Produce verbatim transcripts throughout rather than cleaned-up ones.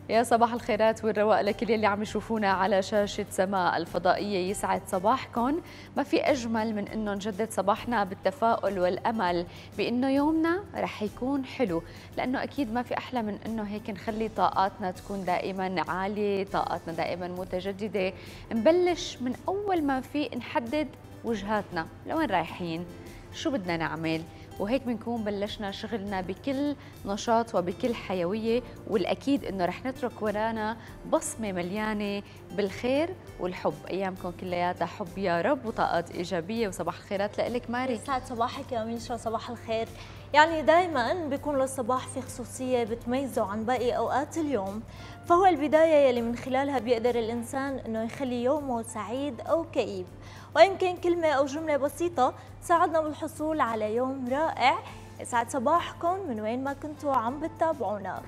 يا صباح الخيرات والرواق لكل يلي عم يشوفونا على شاشة سماء الفضائية. يسعد صباحكم. ما في أجمل من أنه نجدد صباحنا بالتفاؤل والأمل بأنه يومنا رح يكون حلو، لأنه أكيد ما في أحلى من أنه هيك نخلي طاقاتنا تكون دائما عالية، طاقاتنا دائما متجددة. نبلش من أول ما في نحدد وجهاتنا، لوين رايحين، شو بدنا نعمل، وهيك بنكون بلشنا شغلنا بكل نشاط وبكل حيوية. والأكيد إنه رح نترك ورانا بصمة مليانة بالخير والحب. أيامكم كلياتها حب يا رب وطاقات إيجابية. وصباح الخيرات لك ماري. يسعد صباحك يا ميشا، صباح الخير. يعني دائما بيكون للصباح في خصوصية بتميزه عن باقي أوقات اليوم، فهو البداية يلي من خلالها بيقدر الإنسان إنه يخلي يومه سعيد أو كئيب، ويمكن كلمة أو جملة بسيطة تساعدنا بالحصول على يوم رائع. يسعد صباحكم من وين ما كنتوا عم بتتابعونا.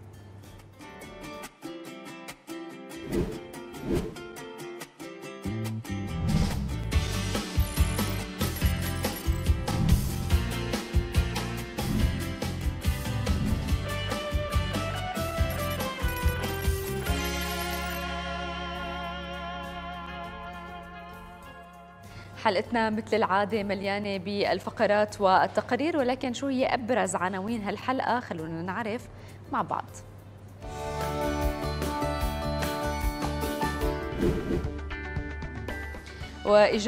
حلقتنا مثل العادة مليانة بالفقرات والتقارير، ولكن شو هي أبرز عناوين هالحلقة؟ خلونا نعرف مع بعض. وإجابة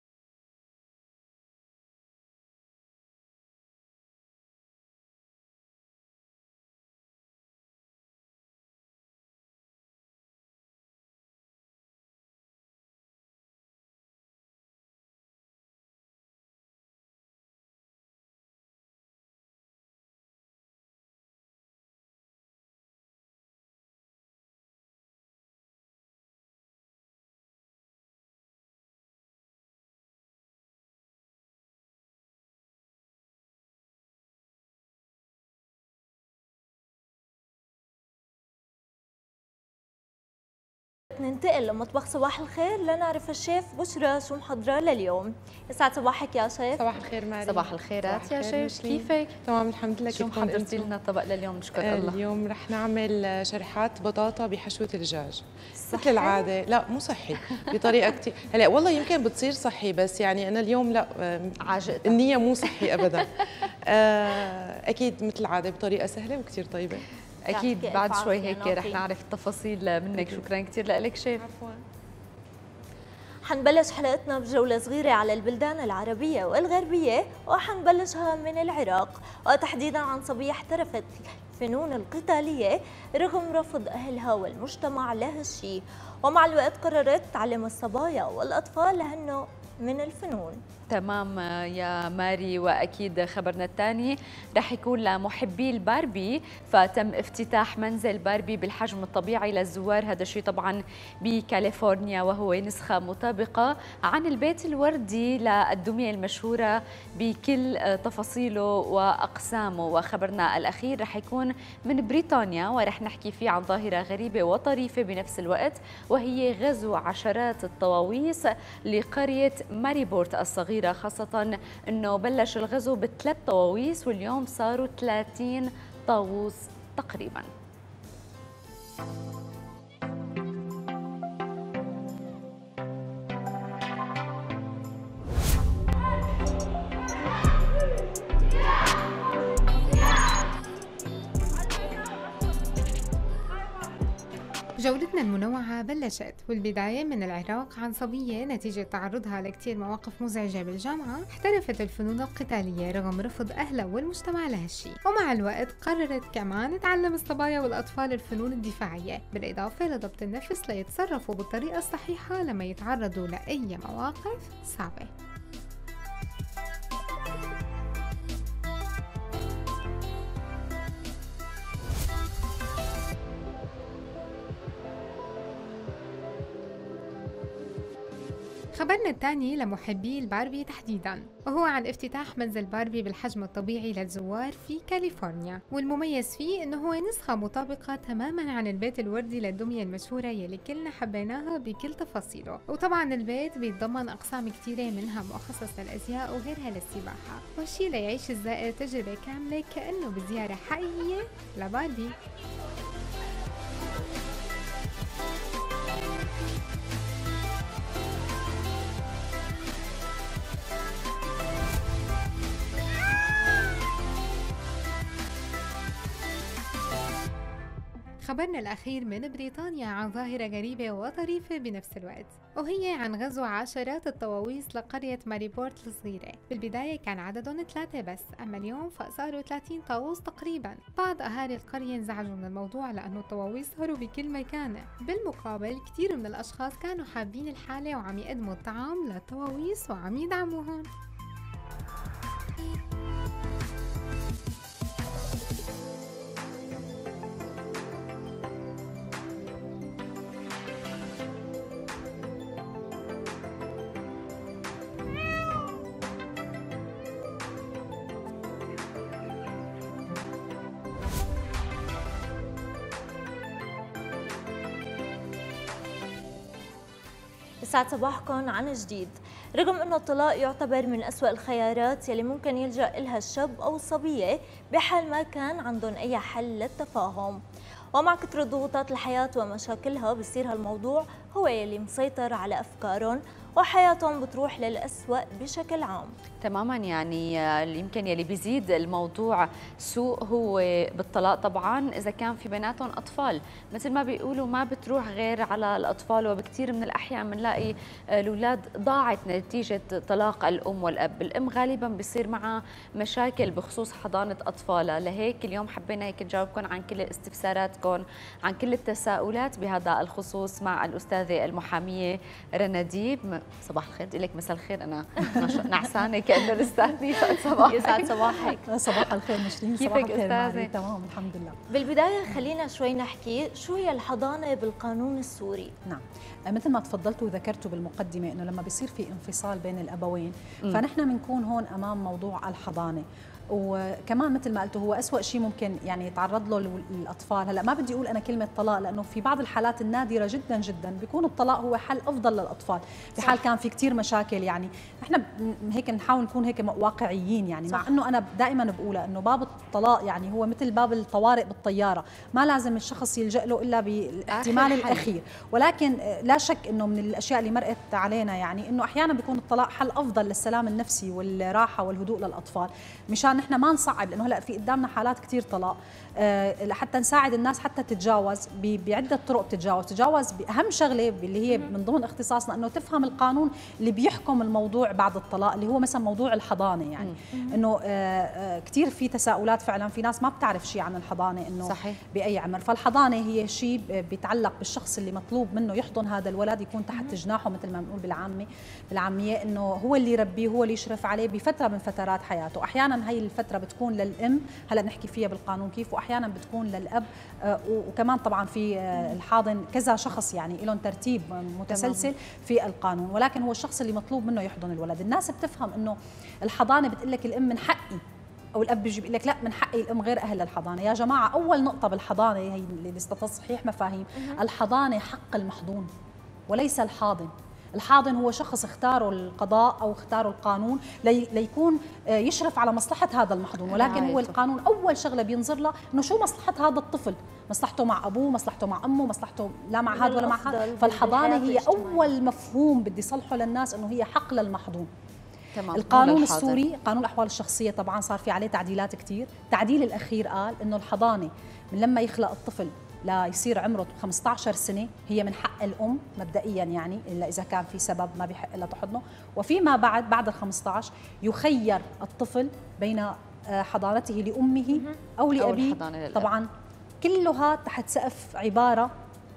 ننتقل لمطبخ صباح الخير لنعرف الشيف بشرى شو محضرة لليوم. يسعد صباحك يا شيف. صباح الخير ماري. صباح الخيرات يا شيف، كيفك؟ تمام الحمد لله. شو محضرتي لنا الطبق لليوم؟ نشكر آه الله. اليوم رح نعمل شريحات بطاطا بحشوة الدجاج مثل العادة. لا مو صحي بطريقة كثير، هلا والله يمكن بتصير صحي بس يعني أنا اليوم لا عاجقتك. النية مو صحي أبدا. آه أكيد مثل العادة بطريقة سهلة وكثير طيبة. أكيد بعد شوي هيك رح نعرف التفاصيل منك. شكرا كثير لك شيف. عفوا. حنبلش حلقتنا بجولة صغيرة على البلدان العربية والغربية، وحنبلشها من العراق، وتحديدا عن صبية احترفت الفنون القتالية رغم رفض أهلها والمجتمع لهالشي، ومع الوقت قررت تعلم الصبايا والأطفال لهنه من الفنون. تمام يا ماري. واكيد خبرنا الثاني رح يكون لمحبي الباربي، فتم افتتاح منزل باربي بالحجم الطبيعي للزوار. هذا الشيء طبعا بكاليفورنيا، وهو نسخه مطابقه عن البيت الوردي للدميه المشهوره بكل تفاصيله واقسامه. وخبرنا الاخير رح يكون من بريطانيا، ورح نحكي فيه عن ظاهره غريبه وطريفه بنفس الوقت، وهي غزو عشرات الطواويس لقريه ماريبورت الصغيره، خاصة أنه بلش الغزو بثلاث طواويس واليوم صاروا ثلاثين طاووس تقريباً. جولتنا المنوعة بلشت، والبداية من العراق عن صبية نتيجة تعرضها لكتير مواقف مزعجة بالجامعة احترفت الفنون القتالية رغم رفض أهلها والمجتمع لهالشي، ومع الوقت قررت كمان تعلم الصبايا والأطفال الفنون الدفاعية بالإضافة لضبط النفس ليتصرفوا بالطريقة الصحيحة لما يتعرضوا لأي مواقف صعبة. خبرنا الثاني لمحبي الباربي تحديدا، وهو عن افتتاح منزل باربي بالحجم الطبيعي للزوار في كاليفورنيا، والمميز فيه انه هو نسخة مطابقة تماما عن البيت الوردي للدمية المشهورة يلي كلنا حبيناها بكل تفاصيله. وطبعا البيت بيتضمن اقسام كثيرة منها مخصص للازياء وغيرها للسباحة، وهالشي ليعيش الزائر تجربة كاملة كأنه بزيارة حقيقية لباربي. خبرنا الأخير من بريطانيا عن ظاهرة غريبة وطريفة بنفس الوقت، وهي عن غزو عشرات الطواويس لقرية ماريبورت الصغيرة. بالبداية كان عددهم ثلاثة بس، أما اليوم فصاروا ثلاثين طاووس تقريبا. بعض أهالي القرية انزعجوا من الموضوع لأنه الطواويس صاروا بكل مكان. بالمقابل كثير من الأشخاص كانوا حابين الحالة وعم يقدموا الطعام للطواويس وعم يدعموهم. يسعد صباحكم عن جديد. رغم أنه الطلاق يعتبر من أسوأ الخيارات يلي ممكن يلجأ لها الشاب أو الصبية بحال ما كان عندهم أي حل للتفاهم، ومع كثرة ضغوطات الحياة ومشاكلها بصير هالموضوع هو يلي مسيطر على أفكارهم وحياتهم بتروح للأسوأ بشكل عام. تماما، يعني يمكن يلي بيزيد الموضوع سوء هو بالطلاق طبعا اذا كان في بيناتهم اطفال، مثل ما بيقولوا ما بتروح غير على الاطفال، وبكثير من الاحيان بنلاقي الاولاد ضاعت نتيجه طلاق الام والاب. الام غالبا بيصير معها مشاكل بخصوص حضانه اطفالها، لهيك اليوم حبينا هيك نجاوبكم عن كل استفساراتكم، عن كل التساؤلات بهذا الخصوص مع الاستاذه المحاميه رنا ديب. صباح الخير، بدي لك مساء الخير، انا نعسانه كانه الاستاذ نيفا. صباح يسعد صباحك. صباح الخير نشرين. كيفك استاذه؟ تمام الحمد لله. بالبدايه خلينا شوي نحكي شو هي الحضانه بالقانون السوري. نعم، مثل ما تفضلتوا وذكرتوا بالمقدمه انه لما بيصير في انفصال بين الابوين م. فنحن بنكون هون امام موضوع الحضانه، وكمان مثل ما قلتوا هو أسوأ شيء ممكن يعني يتعرض له الأطفال. هلا ما بدي أقول أنا كلمة طلاق لأنه في بعض الحالات النادرة جدا جدا بيكون الطلاق هو حل أفضل للأطفال بحال كان في كتير مشاكل. يعني احنا هيك نحاول نكون هيك واقعيين يعني صح. مع أنه أنا دائما بقولها أنه باب الطلاق يعني هو مثل باب الطوارئ بالطيارة، ما لازم الشخص يلجأ له إلا بالاحتمال الأخير، ولكن لا شك أنه من الأشياء اللي مرقت علينا يعني أنه أحيانا بيكون الطلاق حل أفضل للسلام النفسي والراحة والهدوء للأطفال، مشان نحن ما نصعب، لانه هلا في قدامنا حالات كثير طلاق أه لحتى نساعد الناس حتى تتجاوز بعده طرق تتجاوز، تتجاوز باهم شغله اللي هي من ضمن اختصاصنا انه تفهم القانون اللي بيحكم الموضوع بعد الطلاق اللي هو مثلا موضوع الحضانه. يعني انه أه كثير في تساؤلات فعلا، في ناس ما بتعرف شيء عن الحضانه انه صحيح. باي عمر، فالحضانه هي شيء بيتعلق بالشخص اللي مطلوب منه يحضن هذا الولد، يكون تحت جناحه مثل ما بنقول بالعامه بالعاميه، انه هو اللي يربيه هو اللي يشرف عليه بفتره من فترات حياته. احيانا هي الفتره بتكون للام، هلا بنحكي فيها بالقانون كيف، واحيانا بتكون للاب، وكمان طبعا في الحاضن كذا شخص يعني لهم ترتيب متسلسل في القانون، ولكن هو الشخص اللي مطلوب منه يحضن الولد. الناس بتفهم انه الحضانه بتقول لك الام من حقي، او الاب بيجي بيقول لك لا من حقي الام غير اهل الحضانه. يا جماعه اول نقطه بالحضانه هي لتصحيح مفاهيم، الحضانه حق المحضون وليس الحاضن. الحاضن هو شخص اختاره القضاء أو اختاره القانون لي ليكون يشرف على مصلحة هذا المحضون، ولكن هو القانون أول شغلة بينظر له إنه شو مصلحة هذا الطفل، مصلحته مع أبوه، مصلحته مع أمه، مصلحته لا مع هذا ولا مع هذا. فالحضانة هي أول مفهوم بدي صلحه للناس إنه هي حق للمحضون. تمام. القانون السوري قانون الأحوال الشخصية طبعا صار في عليه تعديلات كتير. التعديل الأخير قال إنه الحضانة من لما يخلق الطفل لا يصير عمره خمسة عشر سنة هي من حق الأم مبدئيا، يعني إلا إذا كان في سبب ما بيحق إلا تحضنه، وفيما بعد بعد ال خمسة عشر يخير الطفل بين حضانته لأمه أو لأبيه، طبعا كلها تحت سقف عبارة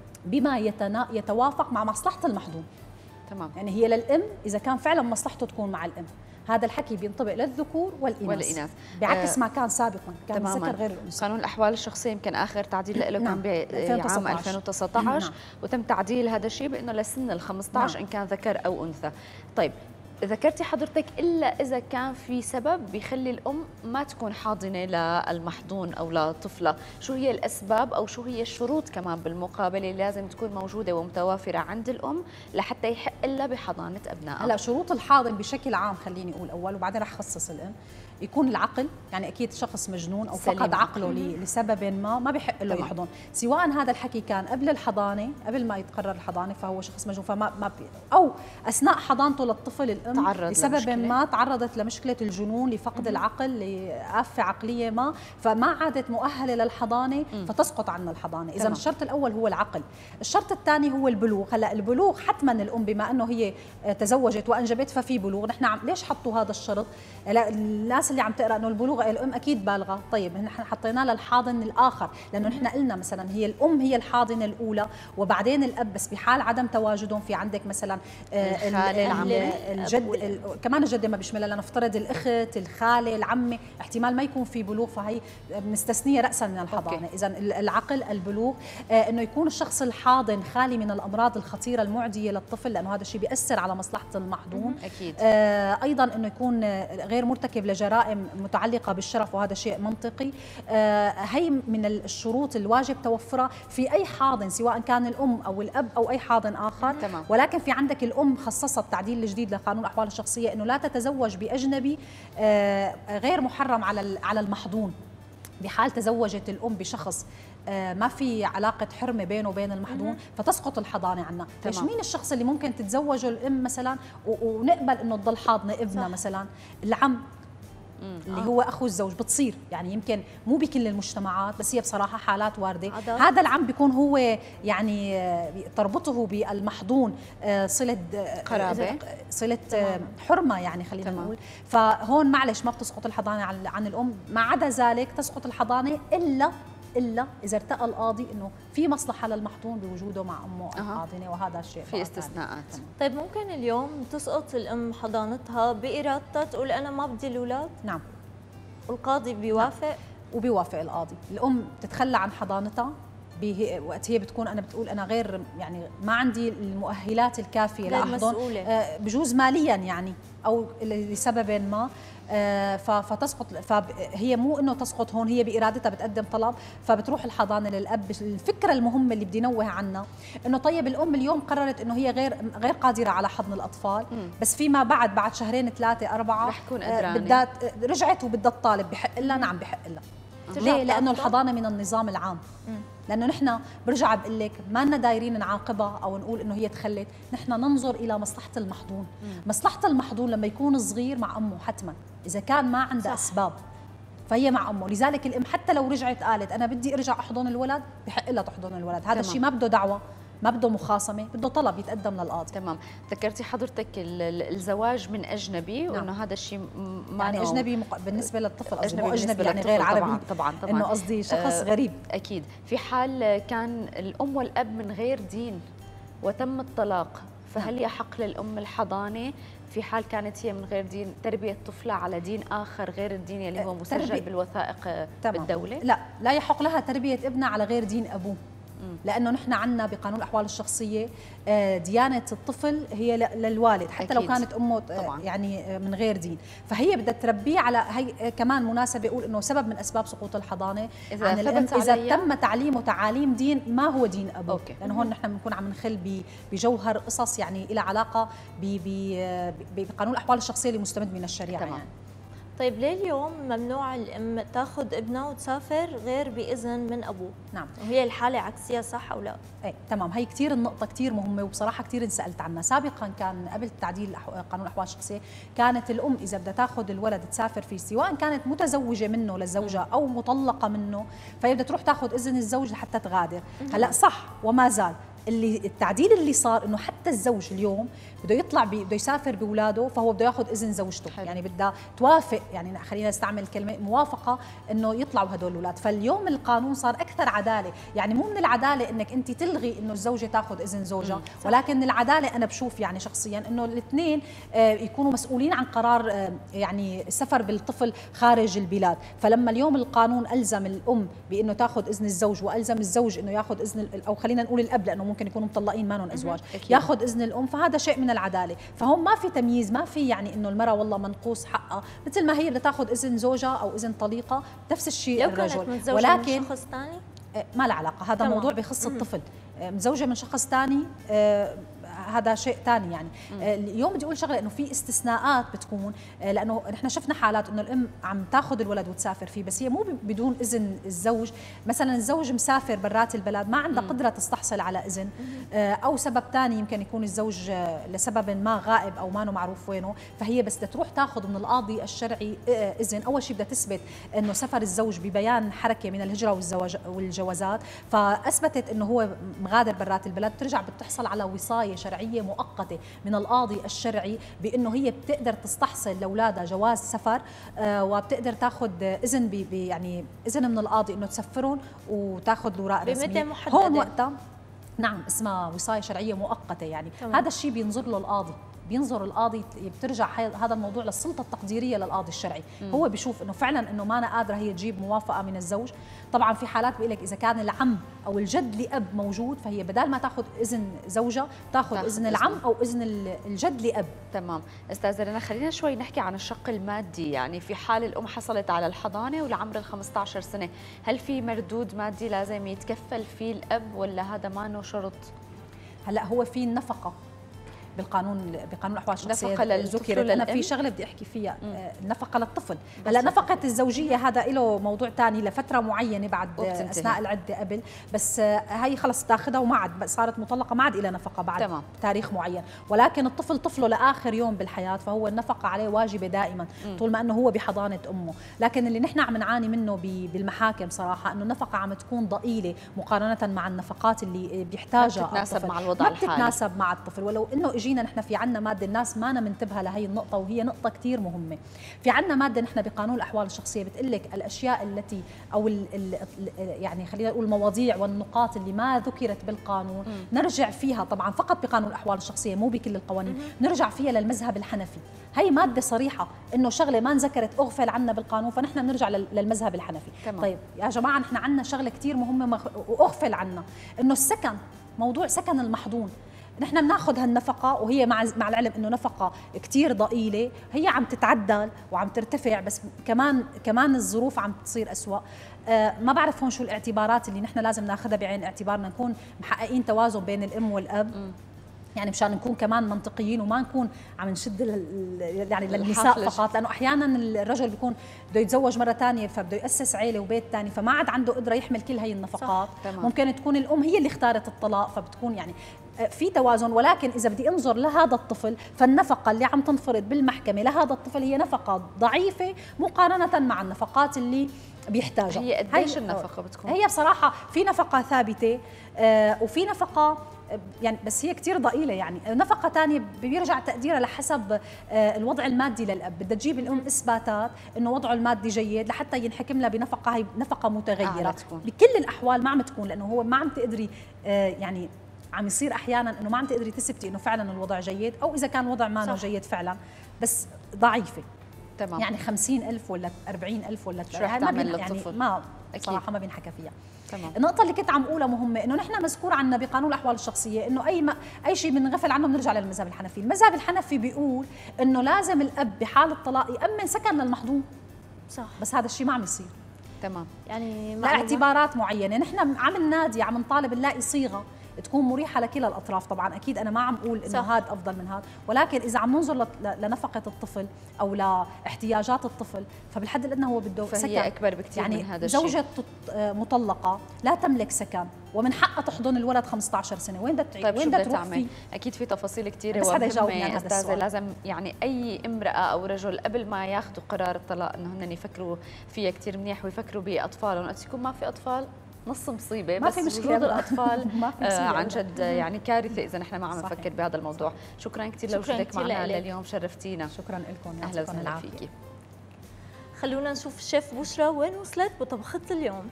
بما يتوافق مع مصلحة المحضون. تمام. يعني هي للأم إذا كان فعلا مصلحته تكون مع الأم. هذا الحكي بينطبق للذكور والإناث, والإناث. بعكس آه ما كان سابقا، كان الذكر غير الأنثى. قانون الأحوال الشخصية يمكن آخر تعديل له كان بعام ألفين وتسعة عشر، وتم تعديل هذا الشيء بأنه لسن ال خمسة عشر إن كان ذكر أو أنثى. طيب ذكرتي حضرتك إلا إذا كان في سبب بيخلي الأم ما تكون حاضنة للمحضون أو لطفلة، شو هي الأسباب أو شو هي الشروط كمان بالمقابلة اللي لازم تكون موجودة ومتوافرة عند الأم لحتى يحق لها بحضانة أبنائها؟ هلا شروط الحاضن بشكل عام خليني أقول أول وبعدين رح خصص الأم، يكون العقل، يعني اكيد شخص مجنون او سليم. فقد عقله لسبب ما ما بحق له يحضن، سواء هذا الحكي كان قبل الحضانه قبل ما يتقرر الحضانه فهو شخص مجنون فما ما بي او اثناء حضانته للطفل الام تعرض لسبب لمشكلة. ما تعرضت لمشكله الجنون لفقد مم. العقل لآفة عقليه ما فما عادت مؤهله للحضانه مم. فتسقط عنها الحضانه. اذا الشرط الاول هو العقل، الشرط الثاني هو البلوغ. هلا البلوغ حتما الام بما انه هي تزوجت وانجبت ففي بلوغ، نحن عم ليش حطوا هذا الشرط؟ الناس اللي عم تقرا انه البلوغ الام اكيد بالغه، طيب نحن حطيناه للحاضن الاخر لانه نحن قلنا مثلا هي الام هي الحاضنه الاولى وبعدين الاب، بس بحال عدم تواجدهم في عندك مثلا الجد كمان الجده ما بيشملها، لنفترض الاخت الخاله العمه احتمال ما يكون في بلوغ فهي بنستثنيها راسا من الحضانه. اذا العقل البلوغ انه يكون الشخص الحاضن خالي من الامراض الخطيره المعديه للطفل لانه هذا الشيء بياثر على مصلحه المحضون. اكيد. آه ايضا انه يكون غير مرتكب لجرائم متعلقه بالشرف وهذا شيء منطقي. آه هي من الشروط الواجب توفرها في اي حاضن سواء كان الام او الاب او اي حاضن اخر. تمام. ولكن في عندك الام خصصت التعديل الجديد لقانون الاحوال الشخصيه انه لا تتزوج باجنبي آه غير محرم على على المحضون. بحال تزوجت الام بشخص ما في علاقة حرمة بينه وبين المحضون فتسقط الحضانة عنها. ليش مين الشخص اللي ممكن تتزوجه الأم مثلا ونقبل إنه تضل حاضنة ابنها مثلا؟ العم اللي هو اخو الزوج بتصير، يعني يمكن مو بكل المجتمعات بس هي بصراحه حالات وارده. عدد. هذا العم بيكون هو يعني تربطه بالمحضون صله قرابه صله حرمه يعني خلينا نقول، فهون معلش ما بتسقط الحضانه عن عن الام. ما عدا ذلك تسقط الحضانه الا الا اذا ارتأى القاضي انه في مصلحه للمحضون بوجوده مع امه الحاضنه وهذا الشيء في استثناءات. طيب ممكن اليوم تسقط الام حضانتها بارادتها تقول انا ما بدي الاولاد؟ نعم. والقاضي بيوافق؟ نعم. وبيوافق القاضي. الام تتخلى عن حضانتها وقت هي بتكون انا بتقول انا غير يعني ما عندي المؤهلات الكافيه لاحضن، آه بجوز ماليا يعني او لسبب ما، آه فتسقط. فهي مو انه تسقط هون، هي بارادتها بتقدم طلب فبتروح الحضانه للاب. الفكره المهمه اللي بدي نوه عنها انه طيب الام اليوم قررت انه هي غير غير قادره على حضن الاطفال، مم. بس فيما بعد بعد شهرين ثلاثه اربعه رح تكون قدرانه، بدها رجعت وبدها تطالب بحق لها. نعم بحق لها. ليه؟ لانه الحضانه من النظام العام. مم. لانه نحن برجع بقول لك ما لنا دايرين نعاقبها او نقول انه هي تخلت، نحن ننظر الى مصلحه المحضون. مم. مصلحه المحضون لما يكون صغير مع امه حتما، اذا كان ما عنده اسباب فهي مع امه. لذلك الام حتى لو رجعت قالت انا بدي ارجع احضن الولد بحق لها تحضن الولد. هذا الشيء ما بده دعوه، ما بده مخاصمه، بده طلب يتقدم للقاضي. تمام. ذكرتي حضرتك الزواج من اجنبي. نعم. وانه هذا الشيء ما يعني اجنبي مق... بالنسبه للطفل، اجنبي, أجنبي يعني غير عربي. طبعا طبعا, طبعاً. انه قصدي شخص آه غريب. اكيد. في حال كان الام والاب من غير دين وتم الطلاق، فهل يحق للام الحضانه في حال كانت هي من غير دين تربيه طفلها على دين اخر غير الدين اللي هو مسجل تربي... بالوثائق تمام. بالدوله؟ لا، لا يحق لها تربيه ابنها على غير دين ابوه. لانه نحن عندنا بقانون الاحوال الشخصيه ديانه الطفل هي للوالد حتى أكيد. لو كانت امه طبعاً. يعني من غير دين، فهي بدها تربيه على هي. كمان مناسبه يقول انه سبب من اسباب سقوط الحضانه اذا, إذا تم تعليمه تعاليم دين ما هو دين ابوه. لانه هون نحن بنكون عم نخل بجوهر قصص يعني لها علاقه بقانون الاحوال الشخصيه اللي مستمد من الشريعه. تمام. يعني طيب ليه اليوم ممنوع الام تاخذ ابنها وتسافر غير باذن من ابوه؟ نعم. وهي الحاله عكسيه صح او لا؟ ايه تمام. هي كثير النقطه كثير مهمه وبصراحه كثير انسالت عنها. سابقا كان قبل تعديل قانون الاحوال الشخصيه كانت الام اذا بدها تاخذ الولد تسافر فيه سواء كانت متزوجه منه للزوجه او مطلقه منه فهي بدها تروح تاخذ اذن الزوج لحتى تغادر. هلا صح وما زال اللي التعديل اللي صار انه حتى الزوج اليوم بده يطلع بده يسافر باولاده فهو بده ياخذ اذن زوجته. حلو. يعني بدها توافق، يعني خلينا نستعمل كلمه موافقه انه يطلعوا هدول الاولاد. فاليوم القانون صار اكثر عداله، يعني مو من العداله انك انت تلغي انه الزوجه تاخذ اذن زوجها، ولكن العداله انا بشوف يعني شخصيا انه الاثنين يكونوا مسؤولين عن قرار يعني السفر بالطفل خارج البلاد. فلما اليوم القانون الزم الام بانه تاخذ اذن الزوج والزم الزوج انه ياخذ اذن او خلينا نقول الاب لانه ممكن يكونوا مطلقين ما لهم ازواج ياخذ اذن الام، فهذا شيء من العداله. فهم ما في تمييز، ما في يعني انه المراه والله منقوص حقها مثل ما هي بدها تاخذ اذن زوجها او اذن طليقه نفس الشيء الرجل. ولكن من شخص ثاني ما له علاقه، هذا تمام. موضوع بخص الطفل. متزوجه من شخص ثاني هذا شيء ثاني يعني. مم. اليوم بدي اقول شغله انه في استثناءات بتكون، لانه نحن شفنا حالات انه الام عم تاخذ الولد وتسافر فيه، بس هي مو بدون اذن الزوج. مثلا الزوج مسافر برات البلد ما عندها قدره تستحصل على اذن، او سبب ثاني يمكن يكون الزوج لسبب ما غائب او ما معروف وينه، فهي بس بدها تروح تاخذ من القاضي الشرعي اذن. اول شيء بدها تثبت انه سفر الزوج ببيان حركه من الهجره والزواج والجوازات، فاثبتت انه هو مغادر برات البلد، بترجع بتحصل على وصايه شرعيه مؤقته من القاضي الشرعي بانه هي بتقدر تستحصل لاولادها جواز سفر، آه وبتقدر تاخذ اذن بي يعني اذن من القاضي انه تسفرهم وتاخذ الاوراق الرسميه هون وقتها. نعم اسمها وصايه شرعيه مؤقته يعني. طبعا. هذا الشيء بينظر له القاضي، بينظر القاضي، بترجع هذا الموضوع للسلطه التقديريه للقاضي الشرعي. مم. هو بيشوف انه فعلا انه ما أنا قادره هي تجيب موافقه من الزوج. طبعا في حالات بيقول لك اذا كان العم او الجد لاب موجود، فهي بدل ما تاخذ اذن زوجها تاخذ اذن العم او اذن الجد لاب. تمام. استاذه رنا، خلينا شوي نحكي عن الشق المادي. يعني في حال الام حصلت على الحضانه ولعمر ال خمسة عشر سنه، هل في مردود مادي لازم يتكفل فيه الاب ولا هذا ما له شرط؟ هلا هو في النفقه بالقانون بقانون الاحوال الشخصيه نفقه للطفل. انا في شغله بدي احكي فيها، النفقه للطفل. هلا نفقه الزوجيه هذا له موضوع ثاني لفتره معينه بعد وبتنتهي. اثناء العده قبل، بس هي خلص تاخذها وما عاد صارت مطلقه، ما عاد لها نفقه بعد تمام. تاريخ معين. ولكن الطفل طفله لاخر يوم بالحياه، فهو النفقه عليه واجبه دائما م. طول ما انه هو بحضانه امه. لكن اللي نحن عم نعاني منه بالمحاكم صراحه انه النفقه عم تكون ضئيله مقارنه مع النفقات اللي بيحتاجها ما بتتناسب مع الوضع الحالي، ما بتتناسب مع الطفل. ولو انه اجينا نحن في عنا ماده الناس ما أنا منتبهه لهي النقطه، وهي نقطه كثير مهمه. في عنا ماده نحن بقانون الاحوال الشخصيه بتقول لك الاشياء التي او ال ال يعني خلينا نقول المواضيع والنقاط اللي ما ذكرت بالقانون م. نرجع فيها، طبعا فقط بقانون الاحوال الشخصيه مو بكل القوانين، م. نرجع فيها للمذهب الحنفي. هي ماده صريحه انه شغله ما انذكرت اغفل عنا بالقانون، فنحن نرجع للمذهب الحنفي. تمام. طيب يا جماعه نحن عنا شغله كثير مهمه واغفل عنا، انه السكن، موضوع سكن المحضون. نحن بناخذ هالنفقه وهي مع مع العلم انه نفقه كثير ضئيله، هي عم تتعدل وعم ترتفع، بس كمان كمان الظروف عم تصير اسوء. آه ما بعرف هون شو الاعتبارات اللي نحن لازم ناخذها بعين اعتبارنا، نكون محققين توازن بين الام والاب. م. يعني مشان نكون كمان منطقيين وما نكون عم نشد يعني للنساء فقط، لانه احيانا الرجل بيكون بده يتزوج مره ثانيه فبده ياسس عائله وبيت ثاني، فما عاد عنده قدره يحمل كل هي النفقات. ممكن تكون الام هي اللي اختارت الطلاق، فبتكون يعني في توازن. ولكن اذا بدي انظر لهذا الطفل، فالنفقه اللي عم تنفرض بالمحكمه لهذا الطفل هي نفقه ضعيفه مقارنه مع النفقات اللي بيحتاجها. هي قديش النفقه بتكون؟ هي بصراحه في نفقه ثابته آه وفي نفقه يعني بس هي كثير ضئيله. يعني نفقه ثانيه بيرجع تقديرها لحسب الوضع المادي للاب، بدها تجيب الام اثباتات انه وضعه المادي جيد لحتى ينحكم لها بنفقه، هي نفقه متغيره. آه بكل الاحوال ما عم تكون، لانه هو ما عم تقدري يعني عم يصير احيانا انه ما عم تقدري تثبتي انه فعلا الوضع جيد، او اذا كان الوضع ما جيد فعلا بس ضعيفه. تمام. يعني خمسين ألف ولا أربعين ألف ولا شو رح تعمل للطفل؟ يعني ما صراحه ما بينحكى فيها. تمام. النقطة اللي كنت عم أقولها مهمة، إنه نحن مذكور عنا بقانون الأحوال الشخصية إنه أي ما أي شيء بنغفل عنه بنرجع للمذهب الحنفي، المذهب الحنفي بيقول إنه لازم الأب بحال الطلاق يأمن سكن للمحظوظ. صح. بس هذا الشيء ما عم يصير. تمام. يعني لاعتبارات معينة، نحن عم ننادي عم نطالب نلاقي صيغة تكون مريحة لكلا الأطراف. طبعا أكيد أنا ما عم أقول إنه هذا أفضل من هذا، ولكن إذا عم ننظر لنفقة الطفل أو لاحتياجات الطفل، فبالحد الأدنى هو بده فهي سكن. أكبر بكثير يعني من هذا الشيء. زوجة مطلقة لا تملك سكن ومن حقها تحضن الولد خمسة عشر سنة، وين بدها تعيش؟ طيب وين بدها تروح تعمل؟ فيه؟ أكيد في تفاصيل كثيرة بس هذا يجاوبني عن هذا السؤال. لازم يعني أي امرأة أو رجل قبل ما ياخذوا قرار الطلاق إنه هن يفكروا فيها كثير منيح ويفكروا بأطفالهم. وقت يكون ما في أطفال نص مصيبه، ما بس في مشكله وجود الاطفال آه عن جد يعني كارثه اذا نحن ما عم نفكر بهذا الموضوع. شكرا كثير لوجودك معنا لليوم، شرفتينا. شكرا لكم، اهلا وسهلا فيكي. خلونا نشوف الشيف بشرى وين وصلت بطبخة اليوم.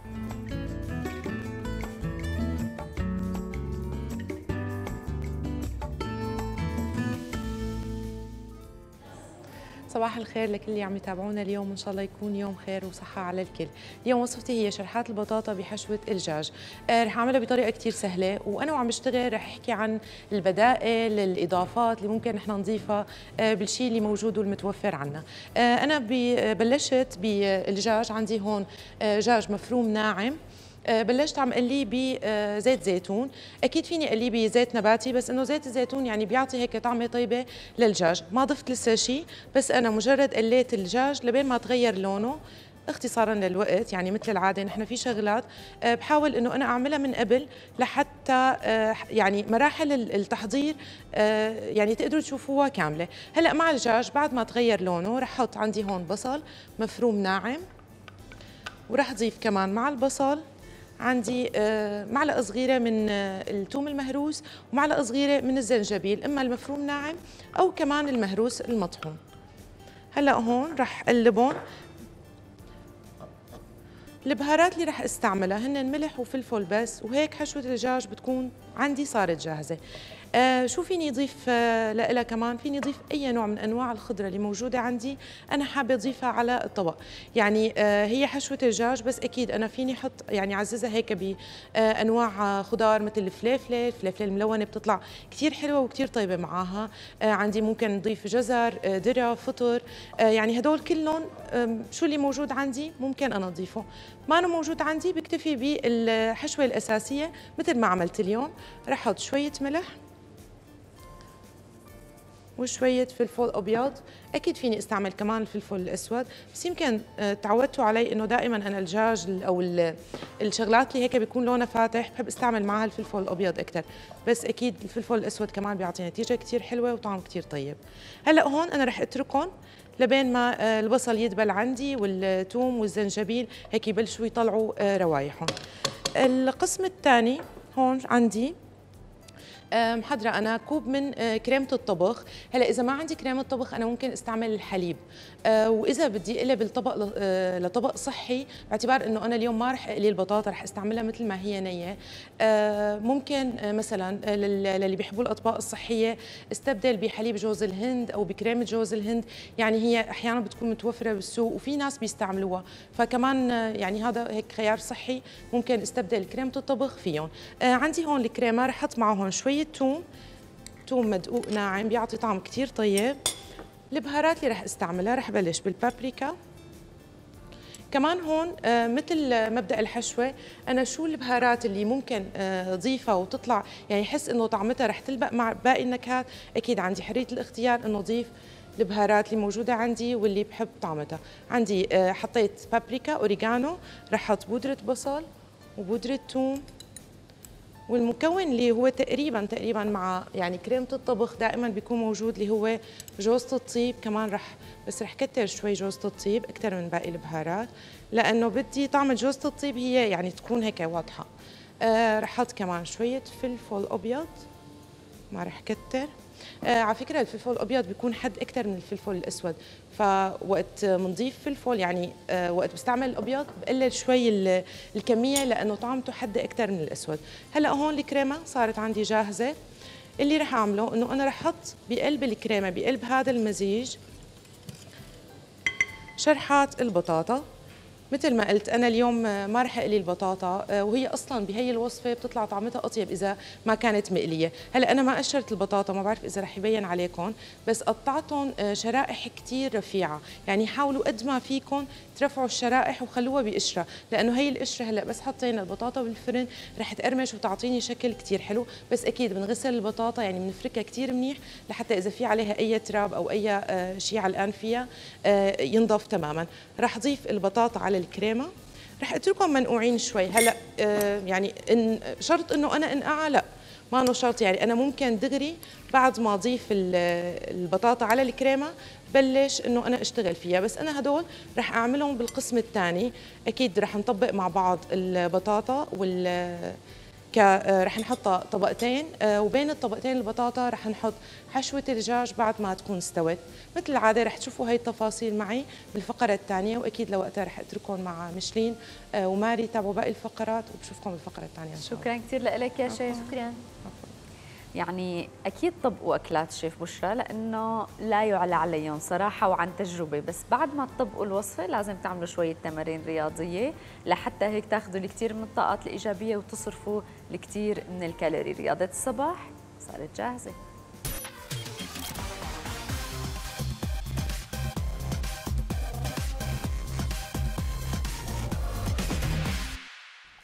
صباح الخير لكل اللي عم يتابعونا اليوم، ان شاء الله يكون يوم خير وصحه على الكل. اليوم وصفتي هي شرحات البطاطا بحشوه الدجاج. آه رح اعملها بطريقه كثير سهله، وانا وعم بشتغل رح احكي عن البدائل، الاضافات اللي ممكن نحن نضيفها آه بالشيء اللي موجود والمتوفر عنا. آه انا بلشت بالدجاج، عندي هون آه دجاج مفروم ناعم بلشت عم قليه بزيت زيتون. اكيد فيني قليه بزيت نباتي، بس انه زيت الزيتون يعني بيعطي هيك طعمه طيبه للدجاج. ما ضفت لسه شيء، بس انا مجرد قليت الدجاج لبين ما تغير لونه اختصارا للوقت. يعني مثل العاده نحن في شغلات بحاول انه انا اعملها من قبل لحتى يعني مراحل التحضير يعني تقدروا تشوفوها كامله. هلا مع الدجاج بعد ما تغير لونه رح احط عندي هون بصل مفروم ناعم، ورح اضيف كمان مع البصل عندي معلقه صغيره من الثوم المهروس ومعلقه صغيره من الزنجبيل، اما المفروم ناعم او كمان المهروس المطحون. هلا هون رح اقلبهم. البهارات اللي رح استعملها هن ملح وفلفل بس، وهيك حشوة الدجاج بتكون عندي صارت جاهزة. آه شو فيني اضيف آه لها كمان؟ فيني اضيف اي نوع من انواع الخضره اللي موجوده عندي انا حابه اضيفها على الطبق. يعني آه هي حشوه دجاج، بس اكيد انا فيني احط يعني اعززها هيك بانواع آه خضار مثل الفليفله، الفليفله الملونه بتطلع كثير حلوه وكثير طيبه معاها. آه عندي ممكن نضيف جزر، آه ذره، فطر، آه يعني هدول كلهم آه شو اللي موجود عندي ممكن انا اضيفه. ما أنا موجود عندي بكتفي بالحشوه الاساسيه مثل ما عملت اليوم. رح احط شويه ملح وشوية فلفل أبيض. أكيد فيني استعمل كمان الفلفل الأسود، بس يمكن تعودتوا علي إنه دائما أنا الدجاج أو الشغلات اللي هيك بيكون لونها فاتح بحب استعمل معها الفلفل الأبيض أكثر، بس أكيد الفلفل الأسود كمان بيعطي نتيجة كثير حلوة وطعم كثير طيب. هلا هون أنا رح أتركهم لبين ما البصل يدبل عندي والثوم والزنجبيل هيك يبلشوا يطلعوا روايحهم. القسم الثاني هون عندي محضرة أنا كوب من كريمة الطبخ. هلا إذا ما عندي كريمة طبخ أنا ممكن استعمل الحليب، وإذا بدي أقلب الطبق لطبق صحي باعتبار إنه أنا اليوم ما رح أقلي البطاطا رح استعملها مثل ما هي نية، ممكن مثلا للي بيحبوا الأطباق الصحية استبدل بحليب جوز الهند أو بكريمة جوز الهند. يعني هي أحيانا بتكون متوفرة بالسوق وفي ناس بيستعملوها، فكمان يعني هذا هيك خيار صحي ممكن استبدل كريمة الطبخ فيهم. عندي هون الكريمة رح أحط معهم هون شوية ثوم، ثوم مدقوق ناعم بيعطي طعم كثير طيب. البهارات اللي رح استعملها رح بلش بالبابريكا. كمان هون آه مثل مبدأ الحشوة أنا شو البهارات اللي ممكن آه أضيفها وتطلع يعني حس إنه طعمتها رح تلبق مع باقي النكهات، أكيد عندي حرية الاختيار إنه أضيف البهارات اللي موجودة عندي واللي بحب طعمتها. عندي آه حطيت بابريكا، أوريغانو، رح أحط بودرة بصل وبودرة ثوم، والمكون اللي هو تقريبا تقريبا مع يعني كريمه الطبخ دائما بيكون موجود اللي هو جوزة الطيب. كمان رح بس رح كتر شوي جوزة الطيب اكثر من باقي البهارات لانه بدي طعم جوزة الطيب هي يعني تكون هيك واضحه. آه رح احط كمان شويه فلفل ابيض، ما رح كتر. آه على فكره الفلفل الابيض بيكون حد اكثر من الفلفل الاسود، فوقت بنضيف فلفل يعني آه وقت بستعمل الابيض بقلل شوي الكميه لانه طعمته حد اكثر من الاسود. هلا هون الكريمه صارت عندي جاهزه. اللي رح اعمله انه انا رح احط بقلب الكريمه بقلب هذا المزيج شرحات البطاطا. مثل ما قلت أنا اليوم ما رح أقلي البطاطا، وهي أصلاً بهي الوصفة بتطلع طعمتها أطيب إذا ما كانت مقلية. هلأ أنا ما قشرت البطاطا، ما بعرف إذا رح يبين عليكم، بس قطعتهم شرائح كتير رفيعة. يعني حاولوا قد ما فيكم ترفعوا الشرائح وخلوها بقشرة، لأنه هي القشرة هلأ بس حطينا البطاطا بالفرن رح تقرمش وتعطيني شكل كتير حلو. بس أكيد بنغسل البطاطا يعني بنفركها كتير منيح لحتى إذا في عليها أي تراب أو أي شيء علقان فيها ينضف تماماً. رح أضيف البطاطا على الكريمه، رح اتركهم منقوعين شوي. هلا آه يعني إن شرط انه انا انقعها؟ لا، ما انه شرط. يعني انا ممكن دغري بعد ما اضيف البطاطا على الكريمه بلش انه انا اشتغل فيها، بس انا هدول رح اعملهم بالقسم الثاني. اكيد رح نطبق مع بعض البطاطا وال ك رح نحطها طبقتين، وبين الطبقتين البطاطا رح نحط حشوة الدجاج بعد ما تكون استوت. مثل العادة رح تشوفوا هاي التفاصيل معي بالفقرة الثانية، وأكيد لوقتها رح أتركهم مع مشلين وماري تابعوا باقي الفقرات، وبشوفكم بالفقرة الثانية إن شاء الله. شكرا كثير لك يا شيف. شكرا. يعني أكيد طبقوا أكلات شيف بشرى لأنه لا يعلى عليهم صراحة وعن تجربة، بس بعد ما تطبقوا الوصفة لازم تعملوا شوية تمارين رياضية لحتى هيك تاخذوا الكثير من الطاقات الإيجابية وتصرفوا الكثير من الكالوري. رياضة الصباح صارت جاهزة.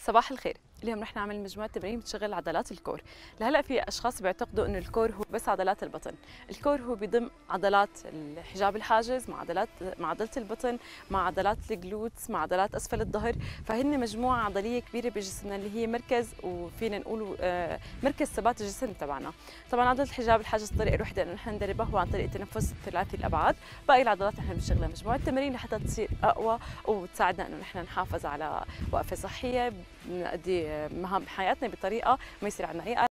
صباح الخير. اليوم رح نعمل مجموعة تمارين بتشغل عضلات الكور. لهلا في اشخاص بيعتقدوا انه الكور هو بس عضلات البطن، الكور هو بيضم عضلات الحجاب الحاجز مع عضلات مع عضلة البطن مع عضلات الجلوتس مع عضلات اسفل الظهر، فهن مجموعة عضلية كبيرة بجسمنا اللي هي مركز وفينا نقول مركز ثبات الجسم تبعنا. طبعا عضلة الحجاب الحاجز الطريقة الوحيدة انه نحن ندربها هو عن طريق التنفس ثلاثي الابعاد، باقي العضلات نحن بنشغلها مجموعة تمارين لحتى تصير اقوى وتساعدنا انه نحن نحافظ على وقفة صحية، نؤدي مهام حياتنا بطريقه ما يصير عندنا اي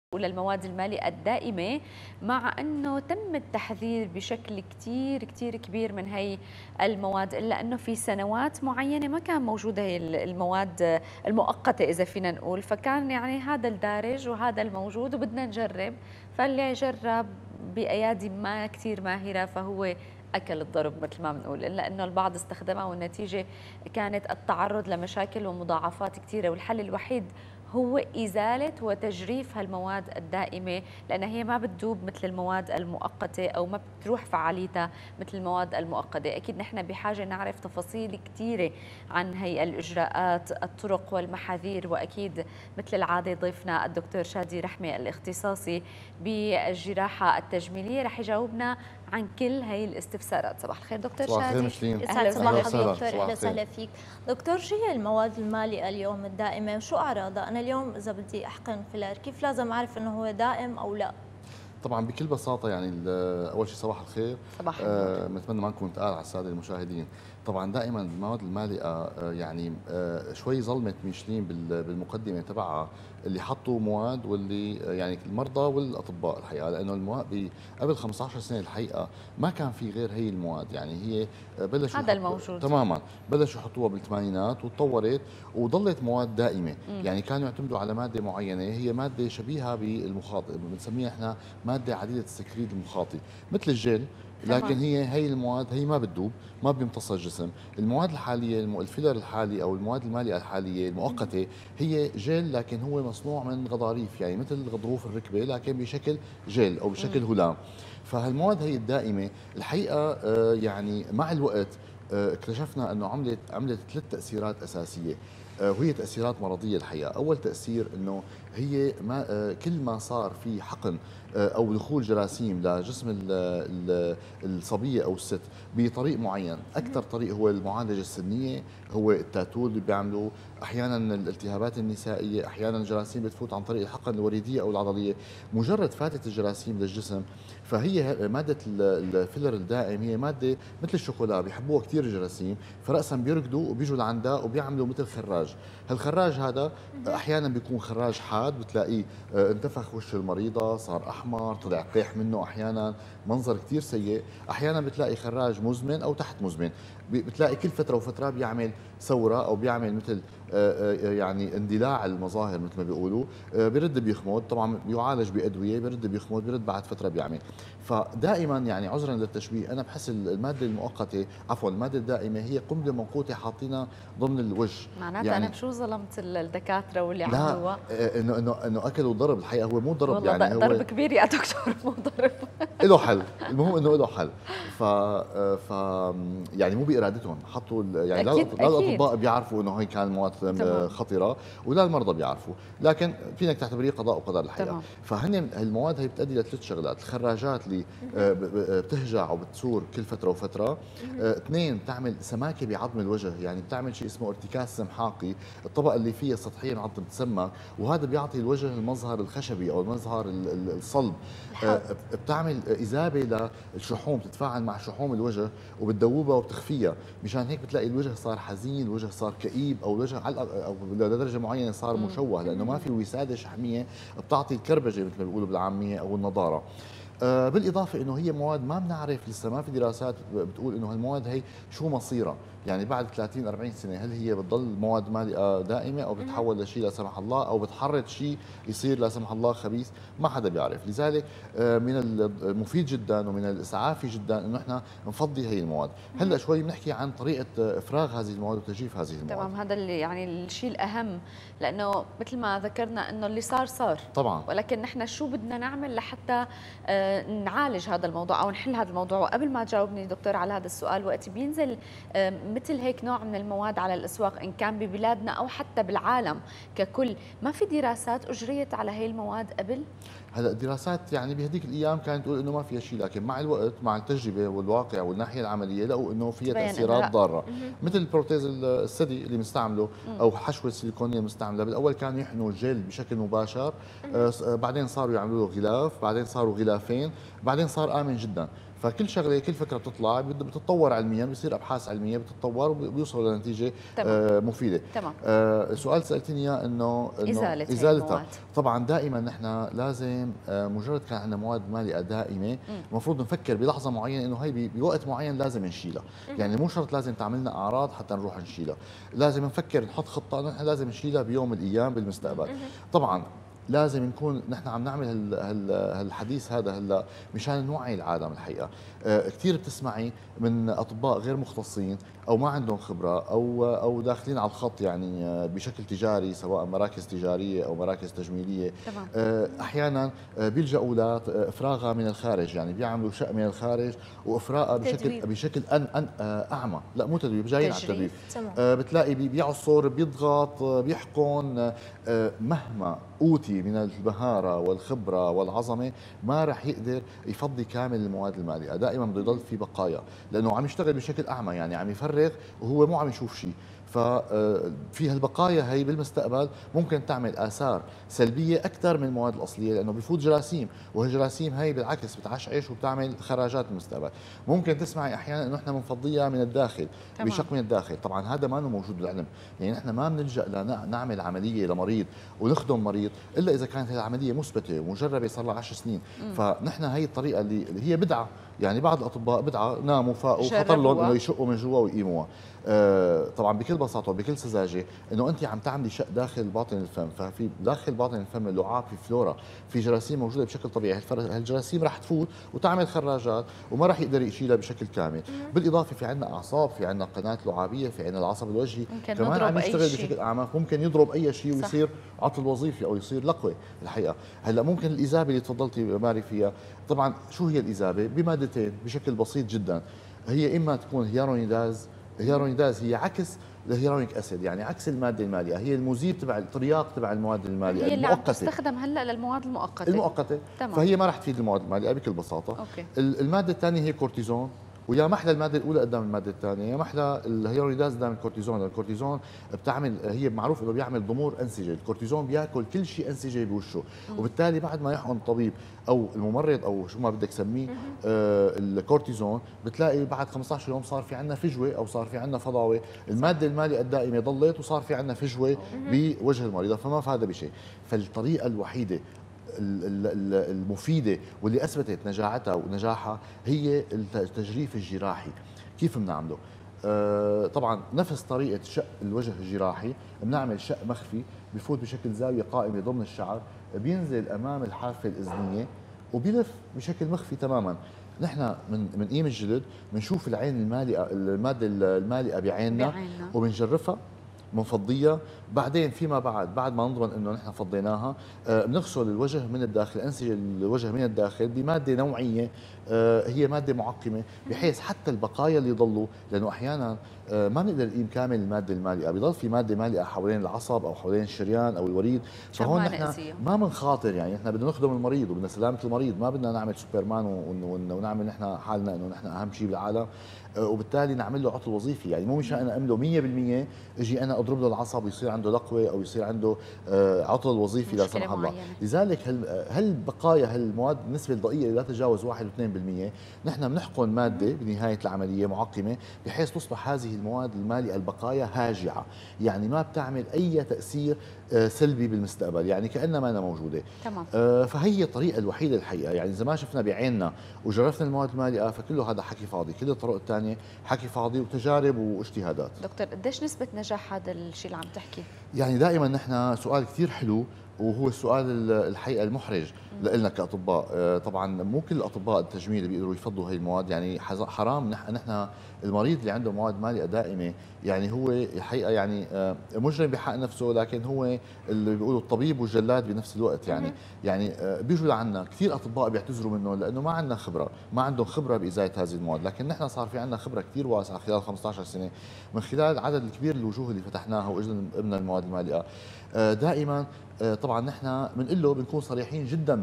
وللمواد المالئة الدائمة، مع أنه تم التحذير بشكل كتير كتير كبير من هي المواد، إلا أنه في سنوات معينة ما كان موجودة هي المواد المؤقتة إذا فينا نقول، فكان يعني هذا الدارج وهذا الموجود وبدنا نجرب، فاللي جرب بأيادي ما كتير ماهرة فهو أكل الضرب مثل ما بنقول، إلا أنه البعض استخدمها والنتيجة كانت التعرض لمشاكل ومضاعفات كثيرة، والحل الوحيد هو إزالة وتجريف هالمواد الدائمة، لأنها هي ما بتذوب مثل المواد المؤقتة أو ما بتروح فعاليتها مثل المواد المؤقتة. أكيد نحن بحاجة نعرف تفاصيل كثيرة عن هي الإجراءات، الطرق والمحاذير، وأكيد مثل العادة ضيفنا الدكتور شادي رحمة الاختصاصي بالجراحة التجميلية رح يجاوبنا عن كل هي الاستفسارات. صباح الخير دكتور شادي. صباح الخير مشلين. يسعد صباحك دكتور، اهلا وسهلا فيك. دكتور، شو هي المواد المالئة اليوم الدائمة وشو أعراضها؟ أنا اليوم إذا بدي أحقن فيلر كيف لازم أعرف إنه هو دائم أو لا؟ طبعا بكل بساطة يعني اول شيء صباح الخير. صباح الخير. آه نتمنى ما نكون تقال على السادة المشاهدين. طبعا دائما المواد المالئة آه يعني آه شوي ظلمت ميشلين بالمقدمة تبعها، اللي حطوا مواد واللي آه يعني المرضى والاطباء الحقيقة، لانه المواد قبل خمسة عشر سنة الحقيقة ما كان في غير هي المواد، يعني هي بلشوا هذا الموجود تماما، بلشوا يحطوها بالثمانينات وتطورت وظلت مواد دائمة. م. يعني كانوا يعتمدوا على مادة معينة، هي مادة شبيهة بالمخاطي، بنسميها احنا مادة عديدة السكريد المخاطي مثل الجل، لكن هي هي المواد هي ما بتذوب، ما بيمتصها الجسم. المواد الحاليه الفيلر الحالي او المواد المالئه الحاليه المؤقته هي جل، لكن هو مصنوع من غضاريف، يعني مثل غضروف الركبه لكن بشكل جل او بشكل هلام. فهالمواد هي الدائمه الحقيقه يعني مع الوقت اكتشفنا انه عملت عملت ثلاث تاثيرات اساسيه، وهي تاثيرات مرضيه الحقيقه. اول تاثير انه هي ما كل ما صار في حقن او دخول جراثيم لجسم الصبيه او الست بطريق معين، اكثر طريق هو المعالجه السنيه، هو التاتو اللي بيعملوا، احيانا الالتهابات النسائيه، احيانا الجراثيم بتفوت عن طريق الحقن الوريديه او العضليه. مجرد فاتت الجراثيم للجسم، فهي ماده الفيلر الدائم هي ماده مثل الشوكولا بيحبوها كثير الجراثيم، فراسا بيركضوا وبيجوا لعندها وبيعملوا مثل خراج. هالخراج هذا احيانا بيكون خراج حاد، بتلاقيه انتفخ وش المريضه، صار احمر، طلع قيح منه، احيانا منظر كثير سيء، احيانا بتلاقي خراج مزمن او تحت مزمن، بتلاقي كل فتره وفتره بيعمل ثوره او بيعمل مثل يعني اندلاع المظاهر مثل ما بيقولوا، بيرد بيخمد، طبعا بيعالج بادويه، بيرد بيخمد، بيرد بعد فتره بيعمل. فدائما يعني عذرا للتشبيه انا بحس الماده المؤقته عفوا الماده الدائمه هي قنبله موقوته حاطينها ضمن الوجه. معناتها يعني انا بشو ظلمت الدكاتره واللي لا عملوها؟ انه انه انه اكلوا ضرب الحقيقه، هو مو ضرب والله يعني، هو ضرب كبير يا دكتور، مو ضرب له حل، المهم انه له حل. ف ف يعني مو بارادتهم حطوا يعني لا الاطباء بيعرفوا انه هي كان مواد خطره ولا المرضى بيعرفوا، لكن فينك تعتبريه قضاء وقدر الحقيقه. تمام. فهن المواد هي بتؤدي لثلاث شغلات، الخراجات اللي بتهجع وبتثور كل فتره وفتره، اثنين بتعمل سماكه بعظم الوجه، يعني بتعمل شيء اسمه ارتكاز سمحاقي، الطبقه اللي فيها سطحيا عظم بتسمك، وهذا بيعطي الوجه المظهر الخشبي او المظهر الصلب. بتعمل اذابه للشحوم، بتتفاعل مع شحوم الوجه وبتذوبها وبتخفيها، مشان هيك بتلاقي الوجه صار حزين، الوجه صار كئيب، او الوجه على او لدرجه معينه صار مشوه، لانه ما في وساده شحميه بتعطي الكربجه مثل ما بيقولوا بالعاميه او النضاره. آه بالاضافه انه هي مواد ما بنعرف لسه، ما في دراسات بتقول انه هالمواد هي شو مصيرها، يعني بعد ثلاثين أربعين سنه هل هي بتضل مواد مالئه دائمه او بتتحول لشيء لا سمح الله، او بتحرض شيء يصير لا سمح الله خبيث، ما حدا بيعرف. لذلك آه من المفيد جدا ومن الاسعافي جدا انه احنا نفضي هي المواد. هلا شوي بنحكي عن طريقه افراغ هذه المواد وتجفيف هذه المواد. تمام، هذا اللي يعني الشيء الاهم، لانه مثل ما ذكرنا انه اللي صار صار طبعا، ولكن نحن شو بدنا نعمل لحتى آه نعالج هذا الموضوع او نحل هذا الموضوع. وقبل ما تجاوبني دكتور على هذا السؤال، وقت بينزل آه مثل هيك نوع من المواد على الاسواق ان كان ببلادنا او حتى بالعالم ككل، ما في دراسات اجريت على هي المواد قبل؟ هلا الدراسات يعني بهذيك الايام كانت تقول انه ما فيها شيء، لكن مع الوقت مع التجربه والواقع والناحيه العمليه لقوا انه فيها تاثيرات ضاره، مثل البروتيز الثدي اللي مستعمله او حشوه السيليكونيه المستعمله. بالاول كانوا يحنوا الجل بشكل مباشر، آه بعدين صاروا يعملوا له غلاف، بعدين صاروا غلافين، بعدين صار امن جدا. فكل شغله كل فكره بتطلع بتتطور علميا، بصير ابحاث علميه بتتطور وبيوصلوا لنتيجه آه مفيده. تمام. آه سؤال سالتني اياه انه ازاله ازالتها. طبعا دائما نحن لازم آه مجرد كان عندنا مواد مالئه دائمه المفروض نفكر بلحظه معينه انه هي بوقت معين لازم نشيلها، يعني مو شرط لازم تعملنا اعراض حتى نروح نشيلها، لازم نفكر نحط خطه انه نحن لازم نشيلها بيوم من الايام بالمستقبل. طبعا لازم نكون نحن عم نعمل هالحديث هذا هلا مشان نوعي العالم. الحقيقه آه كثير بتسمعي من اطباء غير مختصين او ما عندهم خبره او او داخلين على الخط يعني آه بشكل تجاري، سواء مراكز تجاريه او مراكز تجميليه. آه احيانا آه بيلجأوا لافراغها من الخارج، يعني بيعملوا شق من الخارج وافراغها بشكل بشكل أن أن آه اعمى. لا مو تدويب، جايين على التدويب. آه بتلاقي بيعصر بيضغط آه بيحقن آه مهما اوتي من المهاره والخبره والعظمه ما راح يقدر يفضي كامل المواد المالئه، دائما بده يضل في بقايا لانه عم يشتغل بشكل اعمى، يعني عم يفرغ وهو مو عم يشوف شيء. ففي هالبقايا هي بالمستقبل ممكن تعمل اثار سلبيه اكثر من المواد الاصليه، لانه بفوت جراثيم، وهالجراثيم هي بالعكس بتعشعش وبتعمل خراجات بالمستقبل. ممكن تسمعي احيانا انه احنا بنفضيها من الداخل، بشق من الداخل، طبعا هذا ما موجود بالعلم، يعني نحن ما بنلجا لنعمل عمليه لمريض ونخدم مريض الا اذا كانت العمليه مثبته ومجربه صار لها عشر سنين. مم. فنحن هي الطريقه اللي, اللي هي بدعه، يعني بعض الاطباء بدعه ناموا فاقوا خطر لهم انه يشقوا من جوا ويقيموها. آه طبعا بكل بساطه وبكل سذاجه انه انت عم تعملي شق داخل باطن الفم، ففي داخل باطن الفم اللعاب في فلورا، في جراثيم موجوده بشكل طبيعي، هالجراثيم رح تفوت وتعمل خراجات وما رح يقدر يشيلها بشكل كامل. مم. بالاضافه في عندنا اعصاب، في عندنا قناه لعابيه، في عندنا العصب الوجهي كمان عم يشتغل بشكل اعمى، ممكن يضرب اي شيء ويصير عطل وظيفي او يصير لقوه. الحقيقه هلا ممكن الاذابه اللي تفضلتي ماري فيها، طبعا شو هي الاذابه؟ بمادتين بشكل بسيط جدا، هي اما تكون هيارونيداز، الهيارونيداز هي عكس الهيرونيك اسيد، يعني عكس الماده المالئه، هي المذيب تبع الترياق تبع المواد المالئه هي اللي عم تستخدم هلا للمواد المؤقته المؤقته تمام. فهي ما رح تفيد المواد المالئه بكل بساطه. أوكي. الماده الثانيه هي كورتيزون، ويا محلى الماده الاولى قدام الماده الثانيه، يا محلى الهيرونيداز قدام الكورتيزون. الكورتيزون بتعمل، هي معروف انه بيعمل ضمور انسجه، الكورتيزون بياكل كل شيء انسجه بوشه، وبالتالي بعد ما يحقن الطبيب او الممرض او شو ما بدك تسميه آه الكورتيزون، بتلاقي بعد خمسة عشر يوم صار في عندنا فجوه او صار في عندنا فضاوه، الماده المالئه الدائمه ضلت وصار في عندنا فجوه بوجه المريضه، فما فاد بشيء. فالطريقه الوحيده المفيدة واللي أثبتت نجاعتها ونجاحها هي التجريف الجراحي. كيف بنعمله؟ آه طبعا نفس طريقة شق الوجه الجراحي، بنعمل شق مخفي بفوت بشكل زاوية قائمة ضمن الشعر، بينزل أمام الحافة الإذنية وبيلف بشكل مخفي تماما. نحن من من قيم الجلد بنشوف العين المالئة، المادة المالئة بعيننا وبنجرفها بنفضيها، بعدين فيما بعد بعد ما نضمن انه نحن فضيناها آه بنغسل الوجه من الداخل، انسجه الوجه من الداخل بماده نوعيه آه هي ماده معقمه، بحيث حتى البقايا اللي ضلوا، لانه احيانا آه ما بنقدر نقيم كامل الماده المالئه، بضل في ماده مالئه حوالين العصب او حوالين الشريان او الوريد، فهون نحن ما بنخاطر، يعني نحن بدنا نخدم المريض وبدنا سلامه المريض، ما بدنا نعمل سوبرمان ونعمل نحن حالنا انه نحن اهم شيء بالعالم، وبالتالي نعمل له عطل وظيفي. يعني مو مشان انا امله مية بالمية اجي انا اضرب له العصب ويصير عنده لقوه او يصير عنده عطل وظيفي لا سمح الله. لذلك هالبقايا هالمواد النسبه الضئيله لا تتجاوز واحد و اثنين بالمية، نحن بنحقن ماده بنهايه العمليه معقمه بحيث تصبح هذه المواد المالئه البقايا هاجعه، يعني ما بتعمل اي تاثير سلبي بالمستقبل، يعني كانها ما أنا موجوده. تمام. فهي الطريقه الوحيده الحقيقه، يعني اذا ما شفنا بعيننا وجرفنا المواد المالئه فكله هذا حكي فاضي، كل الطرق الثانيه حكي فاضي وتجارب واجتهادات. دكتور قديش نسبه نجاح هذا الشيء اللي عم تحكي؟ يعني دائما نحن سؤال كثير حلو، وهو السؤال الحقيقه المحرج لنا كاطباء. طبعا مو كل الاطباء التجميل بيقدروا يفضوا هي المواد، يعني حرام نحن المريض اللي عنده مواد مالئه دائمه، يعني هو الحقيقه يعني مجرم بحق نفسه، لكن هو اللي بيقولوا الطبيب والجلاد بنفس الوقت. يعني يعني بيجوا لعنا كثير اطباء بيعتذروا منه لانه ما عندنا خبره، ما عندهم خبره بازاله هذه المواد، لكن نحن صار في عندنا خبره كثير واسعه خلال خمسة عشر سنه من خلال عدد الكبير الوجوه اللي فتحناها واجنا المواد المالئه. دائما طبعا نحن بنقول له بنكون صريحين جدا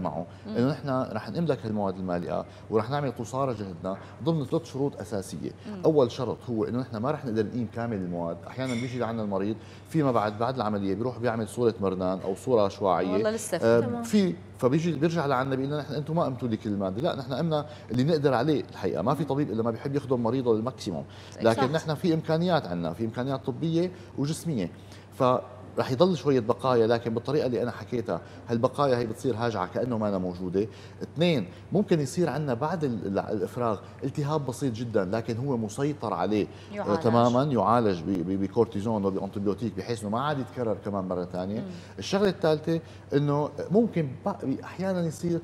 معه انه نحن رح نملك هالمواد المالئه ورح نعمل قصارى جهدنا ضمن ثلاث شروط اساسيه. مم. اول شرط هو انه نحن ما رح نقدر نقيم كامل المواد، احيانا بيجي لعنا المريض فيما بعد بعد العمليه بيروح بيعمل صوره مرنان او صوره شعاعيه والله لسه آه في فبيجي بيرجع لعنا بيقول لنا نحن انتم ما قمتوا لي كل الماده، لا نحن قمنا اللي نقدر عليه الحقيقه، ما في طبيب الا ما بيحب يخدم مريضه للماكسيموم، لكن نحن في امكانيات عندنا، في امكانيات طبيه وجسميه، ف رح يضل شويه بقايا لكن بالطريقه اللي انا حكيتها، هالبقايا هي بتصير هاجعه كانه ما أنا موجوده. اثنين، ممكن يصير عندنا بعد الافراغ التهاب بسيط جدا لكن هو مسيطر عليه يعالج. تماما يعالج بكورتيزون وبانتيبيوتيك بحيث انه ما عاد يتكرر كمان مره ثانيه. الشغله الثالثه انه ممكن احيانا يصير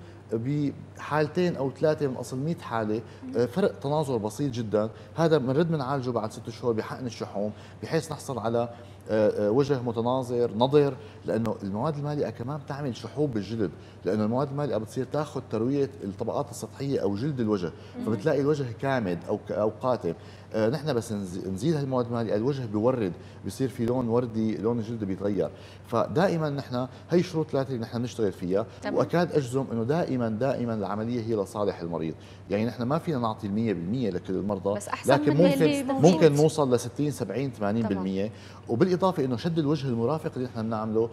بحالتين او ثلاثه من اصل مئة حاله فرق تناظر بسيط جدا، هذا بنرد بنعالجه بعد ست شهور بحقن الشحوم بحيث نحصل على وجه متناظر نضر، لانه المواد المالئه كمان بتعمل شحوب بالجلد، لانه المواد المالئه بتصير تاخذ ترويه الطبقات السطحيه او جلد الوجه، فبتلاقي الوجه كامد او او قاتم. آه نحن بس نزيد هالمواد المالئه الوجه بيورد، بيصير في لون وردي، لون الجلد بيتغير. فدائما نحن هي شروط ثلاثه اللي نحن بنشتغل فيها، تمام. واكاد اجزم انه دائما دائما العمليه هي لصالح المريض، يعني نحن ما فينا نعطي المية بالمية لكل المرضى، بس أحسن لكن من ممكن ممكن نوصل ل ستين سبعين ثمانين بالمية. وبالاضافه انه شد الوجه المرافق اللي نحن بنعمله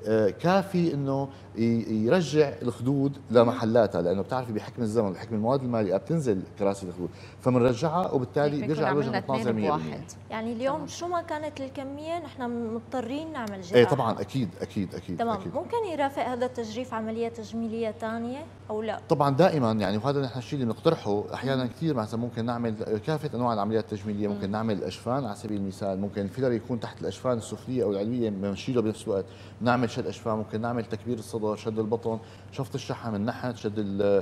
كافي انه يرجع الخدود لمحلاتها، لانه بتعرفي بحكم الزمن بحكم المواد المالئه بتنزل كراسي الخدود، فبنرجعها وبالتالي بيرجع الوجه متناظر مية بالمية. يعني اليوم تمام. شو ما كانت الكميه نحن مضطرين نعمل جراحه. ايه طبعا اكيد اكيد اكيد تمام. أكيد. ممكن يرافق هذا التجريف عمليه تجميليه ثانيه او لا؟ طبعا دائما يعني، وهذا نحن الشيء اللي بنقترحه احيانا كثير، مثلا ممكن نعمل كافه انواع العمليات التجميليه، ممكن مم. نعمل اشفان على سبيل المثال، ممكن الفيلر يكون تحت الاشفان السفليه او العلويه بنشيله بنفس الوقت، نعمل شد اشفان، ممكن نعمل تكبير الصدر، شد البطن، شفط الشحم من ناحيه، شد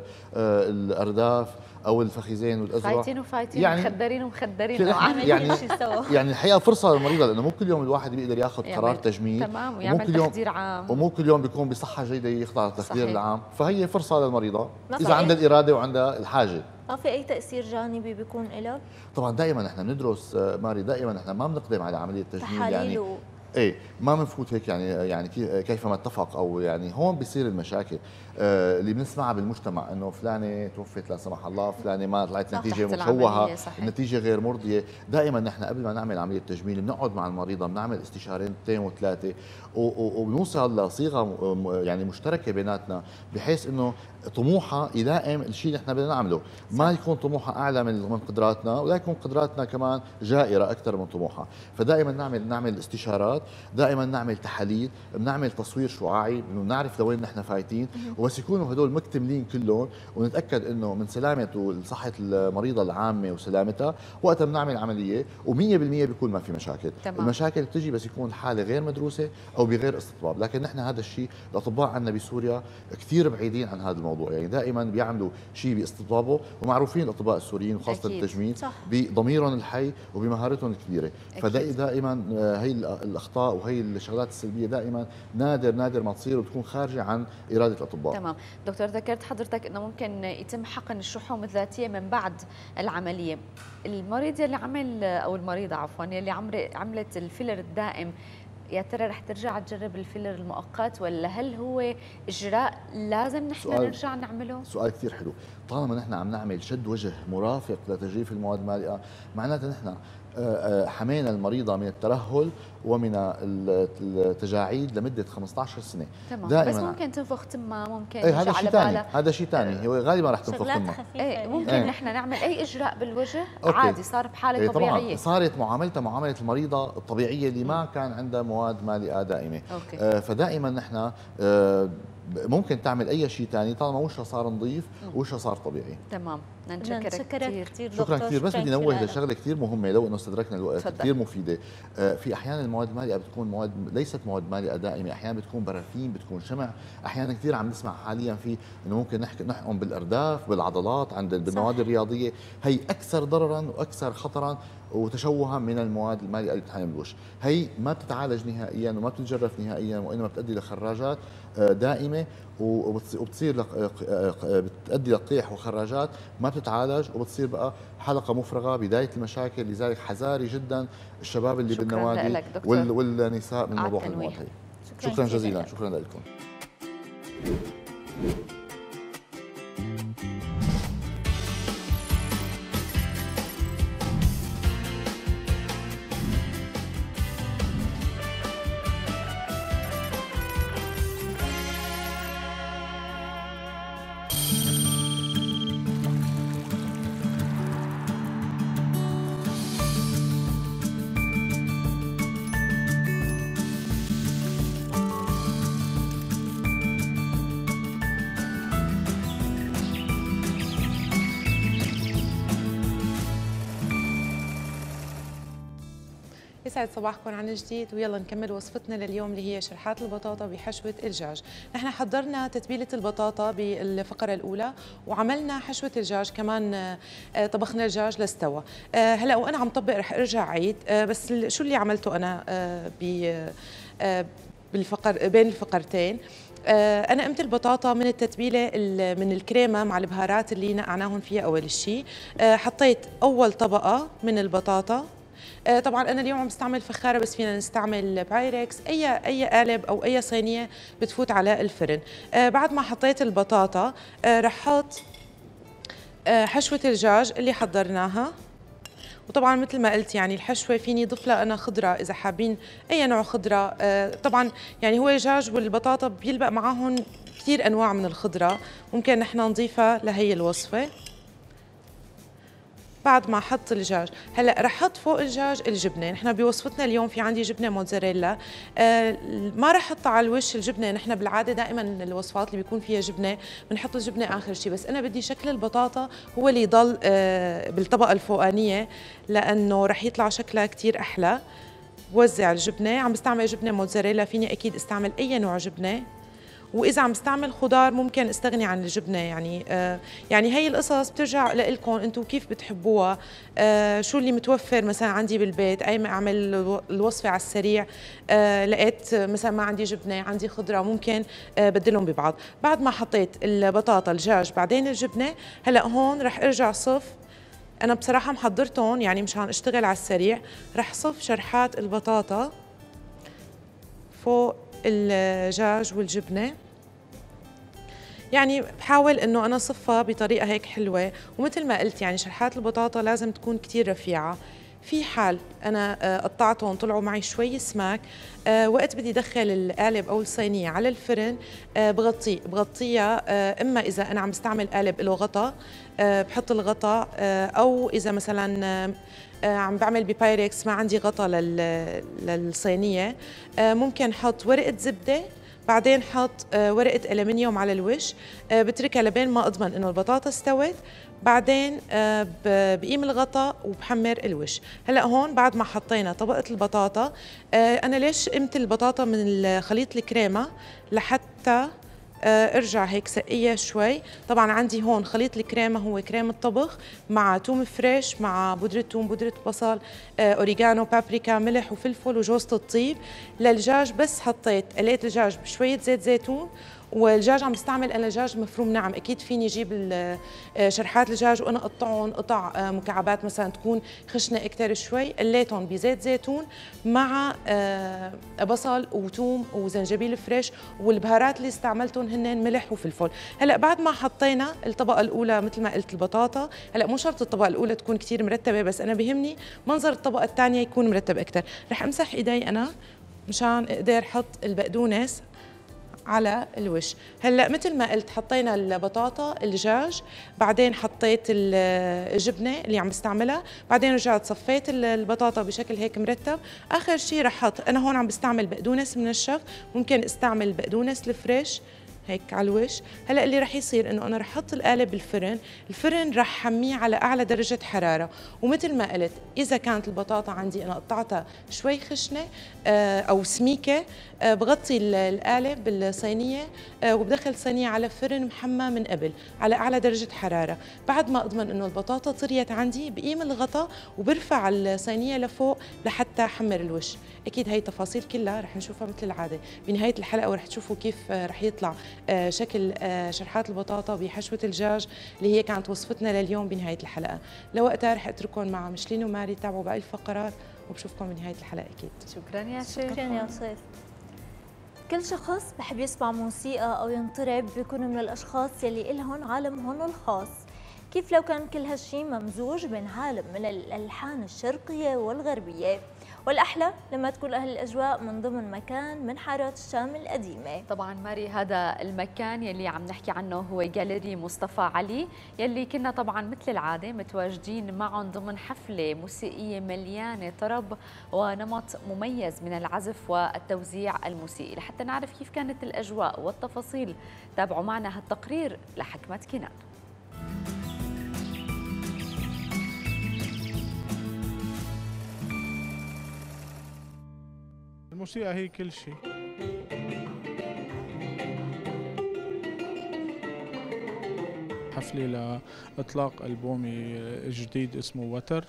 الارداف او الفخذين والاذرع، فايتين وفايتين يعني مخدرين ومخدرين يعني يعني, يعني الحقيقه فرصه للمريضه، لانه مو كل يوم الواحد بيقدر ياخذ قرار تجميل، تمام، ويعمل تخدير عام، ومو كل يوم بيكون بصحه جيده يخضع للتخدير العام، فهي فرصه للمريضه اذا عندها الاراده وعندها الحاجه. ما في اي تاثير جانبي بيكون له؟ طبعا دائما نحن بندرس ماري، دائما نحن ما بنقدم على عمليه تجميل يعني و... ايه ما بنفوت هيك يعني يعني كيفما اتفق، او يعني هون بيصير المشاكل آه اللي بنسمعها بالمجتمع، انه فلانه توفت لا سمح الله، فلانه ما طلعت نتيجه مشوهه، النتيجه غير مرضيه. دائما نحن قبل ما نعمل عمليه تجميل بنقعد مع المريضه، بنعمل استشارتين وثلاثه وبنوصل لصيغه يعني مشتركه بيناتنا، بحيث انه طموحها يلائم الشيء اللي نحن بدنا نعمله، ما يكون طموحها اعلى من من قدراتنا، ولا يكون قدراتنا كمان جائره اكثر من طموحها. فدائما نعمل نعمل استشارات، دائما نعمل تحاليل، بنعمل تصوير شعاعي، بنعرف لوين نحن فايتين، وبس يكونوا هدول مكتملين كلهم ونتاكد انه من سلامه وصحه المريضه العامه وسلامتها، وقتها بنعمل عمليه ومية بالمية بيكون ما في مشاكل. تمام. المشاكل بتجي بس يكون الحاله غير مدروسه او بغير استطباب، لكن نحن هذا الشيء الاطباء عندنا بسوريا كثير بعيدين عن هذا الموضوع، يعني دائما بيعملوا شيء باستطبابه، ومعروفين الاطباء السوريين وخاصه التجميل بضميرهم الحي وبمهارتهم الكبيره. فدائما هي الاخطاء وهي الشغلات السلبيه دائما نادر نادر ما تصير وتكون خارجه عن اراده الاطباء. تمام. دكتور ذكرت حضرتك انه ممكن يتم حقن الشحوم الذاتيه من بعد العمليه. المريض اللي عمل او المريضه عفوا اللي عملت الفيلر الدائم، يا ترى رح ترجع تجرب الفيلر المؤقت، ولا هل هو اجراء لازم نحن نرجع نعمله؟ سؤال كثير حلو. طالما نحن عم نعمل شد وجه مرافق لتجريف المواد المالئه، معناتها نحن حمينا المريضه من الترهل ومن التجاعيد لمده خمسة عشر سنه. تمام. بس ممكن تنفخ تمها، ممكن ايه هذا شيء ثاني، هذا شيء ثاني، هو غالبا رح تنفخ تمها. ايه ممكن ايه. نحن نعمل اي اجراء بالوجه أوكي. عادي، صار بحاله ايه طبيعيه. طبعا صارت معاملتها معامله المريضه الطبيعيه اللي ما كان عندها مواد مالئه دائمه. أوكي. آه فدائما نحن آه ممكن تعمل اي شيء ثاني طالما وشها صار نظيف ووشها صار طبيعي. تمام. نشكرك كثير. شكرا كثير. بس بدي نوه لشغله كثير مهمه لو انه استدركنا الوقت، كثير مفيده. آه في احيانا المواد المالئه بتكون مواد ليست مواد مالئه دائمه، احيانا بتكون برافين، بتكون شمع، احيانا كثير عم نسمع حاليا في انه ممكن نحكي نحقن بالارداف بالعضلات عند بالمواد الرياضيه، هي اكثر ضررا واكثر خطرا وتشوها من المواد المالئه اللي بتحمل الوجه. هي ما بتتعالج نهائيا وما بتتجرف نهائيا، وانما بتؤدي لخراجات دائمه وبتصير بتؤدي لقيح وخراجات ما بتتعالج، وبتصير بقى حلقه مفرغه بدايه المشاكل. لذلك حذاري جدا الشباب اللي بالنوادي والنساء من موضوع المواد هي. شكرا, شكرا جزيلا. شكرا لكم. يسعد صباحكم عن جديد، ويلا نكمل وصفتنا لليوم اللي هي شرحات البطاطا بحشوة الدجاج. نحن حضرنا تتبيلة البطاطا بالفقرة الأولى، وعملنا حشوة الدجاج كمان، طبخنا الدجاج لاستوى. هلا وأنا عم طبق رح أرجع عيد، بس شو اللي عملته أنا بالفقر بين الفقرتين. أنا قمت البطاطا من التتبيلة من الكريمة مع البهارات اللي نقعناهم فيها أول شيء. حطيت أول طبقة من البطاطا. طبعا انا اليوم عم بستعمل فخاره، بس فينا نستعمل بايركس، اي اي قالب او اي صينيه بتفوت على الفرن. بعد ما حطيت البطاطا رح احط حشوه الدجاج اللي حضرناها. وطبعا مثل ما قلت يعني الحشوه فيني ضيف لها انا خضره اذا حابين اي نوع خضره. طبعا يعني هو الدجاج والبطاطا بيلبق معاهم كثير انواع من الخضره، ممكن نحن نضيفها لهي الوصفه. بعد ما احط الدجاج هلا رح احط فوق الدجاج الجبنه. نحن بوصفتنا اليوم في عندي جبنه موتزاريلا، آه ما رح احطها على الوش الجبنه. نحن بالعاده دائما الوصفات اللي بيكون فيها جبنه بنحط الجبنه اخر شيء، بس انا بدي شكل البطاطا هو اللي يضل آه بالطبقه الفوقانيه، لانه رح يطلع شكلها كثير احلى. بوزع الجبنه، عم بستعمل جبنه موتزاريلا، فيني اكيد استعمل اي نوع جبنه، واذا عم استعمل خضار ممكن استغني عن الجبنه. يعني آه يعني هي القصص بترجع لكم انتم كيف بتحبوها، آه شو اللي متوفر مثلا عندي بالبيت. اي ما اعمل الوصفه على السريع، آه لقيت مثلا ما عندي جبنه عندي خضره، ممكن آه بدلهم ببعض. بعد ما حطيت البطاطا الدجاج بعدين الجبنه، هلا هون رح ارجع صف. انا بصراحه محضرتهم يعني مشان اشتغل على السريع. رح صف شرحات البطاطا فوق الدجاج والجبنه، يعني بحاول انه انا صفها بطريقه هيك حلوه. ومثل ما قلت يعني شرحات البطاطا لازم تكون كثير رفيعه. في حال انا قطعتهم طلعوا معي شوي سماك، وقت بدي ادخل القالب او الصينيه على الفرن بغطيه بغطيها. اما اذا انا عم بستعمل قالب له غطا بحط الغطا، او اذا مثلا عم بعمل ببايركس ما عندي غطا للصينيه، ممكن احط ورقه زبده بعدين حط ورقه الومنيوم على الوش، بتركها لبين ما اضمن انه البطاطا استوت. بعدين بقيم الغطاء وبحمر الوش. هلا هون بعد ما حطينا طبقه البطاطا، انا ليش قمت البطاطا من خليط الكريمه لحتى ارجع هيك سقيه شوي. طبعا عندي هون خليط الكريمه هو كريمه طبخ مع توم فريش مع بودره ثوم بودره بصل اوريجانو بابريكا ملح وفلفل وجوزة الطيب. للدجاج بس حطيت قليت الدجاج بشويه زيت زيتون. والدجاج عم بستعمل انا دجاج مفروم ناعم، اكيد فيني اجيب شرحات الدجاج وانا اقطعهم قطع مكعبات مثلا تكون خشنه اكثر شوي، قليتهم بزيت زيتون مع بصل وثوم وزنجبيل فريش، والبهارات اللي استعملتهم هن ملح وفلفل. هلا بعد ما حطينا الطبقه الاولى مثل ما قلت البطاطا، هلا مو شرط الطبقه الاولى تكون كثير مرتبه، بس انا بهمني منظر الطبقه الثانيه يكون مرتب اكثر. رح امسح ايدي انا مشان اقدر احط البقدونس على الوش. هلا مثل ما قلت حطينا البطاطا الدجاج، بعدين حطيت الجبنه اللي عم بستعملها، بعدين رجعت صفيت البطاطا بشكل هيك مرتب. اخر شيء رح احط، انا هون عم بستعمل بقدونس منشف، ممكن استعمل بقدونس الفريش هيك على الوش. هلا اللي رح يصير انه انا رح احط القالب بالفرن، الفرن رح حميه على اعلى درجه حراره. ومثل ما قلت اذا كانت البطاطا عندي انا قطعتها شوي خشنه او سميكه، بغطي القالب بالصينيه وبدخل الصينيه على فرن محمى من قبل على اعلى درجه حراره. بعد ما اضمن انه البطاطا طريت عندي بقيم الغطا وبرفع الصينيه لفوق لحتى احمر الوش. اكيد هي تفاصيل كلها رح نشوفها مثل العاده بنهايه الحلقه، ورح تشوفوا كيف رح يطلع شكل شرحات البطاطا بحشوه الدجاج اللي هي كانت وصفتنا لليوم بنهايه الحلقه. لوقتها رح اترككم مع مشلين وماري تابعوا باقي الفقرات، وبشوفكم بنهايه الحلقه اكيد. شكرا يا شيخ. شكرا يا سيف. كل شخص بحب يسمع موسيقى أو ينطرب بيكونوا من الأشخاص يلي إلهن عالمهن الخاص. كيف لو كان كل هالشي ممزوج بين عالم من الألحان الشرقية والغربية؟ والأحلى لما تكون أهل الأجواء من ضمن مكان من حارات الشام القديمة. طبعا ماري، هذا المكان يلي عم نحكي عنه هو جاليري مصطفى علي، يلي كنا طبعا مثل العادة متواجدين معهم ضمن حفلة موسيقية مليانة طرب ونمط مميز من العزف والتوزيع الموسيقي. لحتى نعرف كيف كانت الأجواء والتفاصيل تابعوا معنا هالتقرير لحكمة كنان. الموسيقى هي كل شيء. حفلة لإطلاق ألبومي جديد اسمه وتر.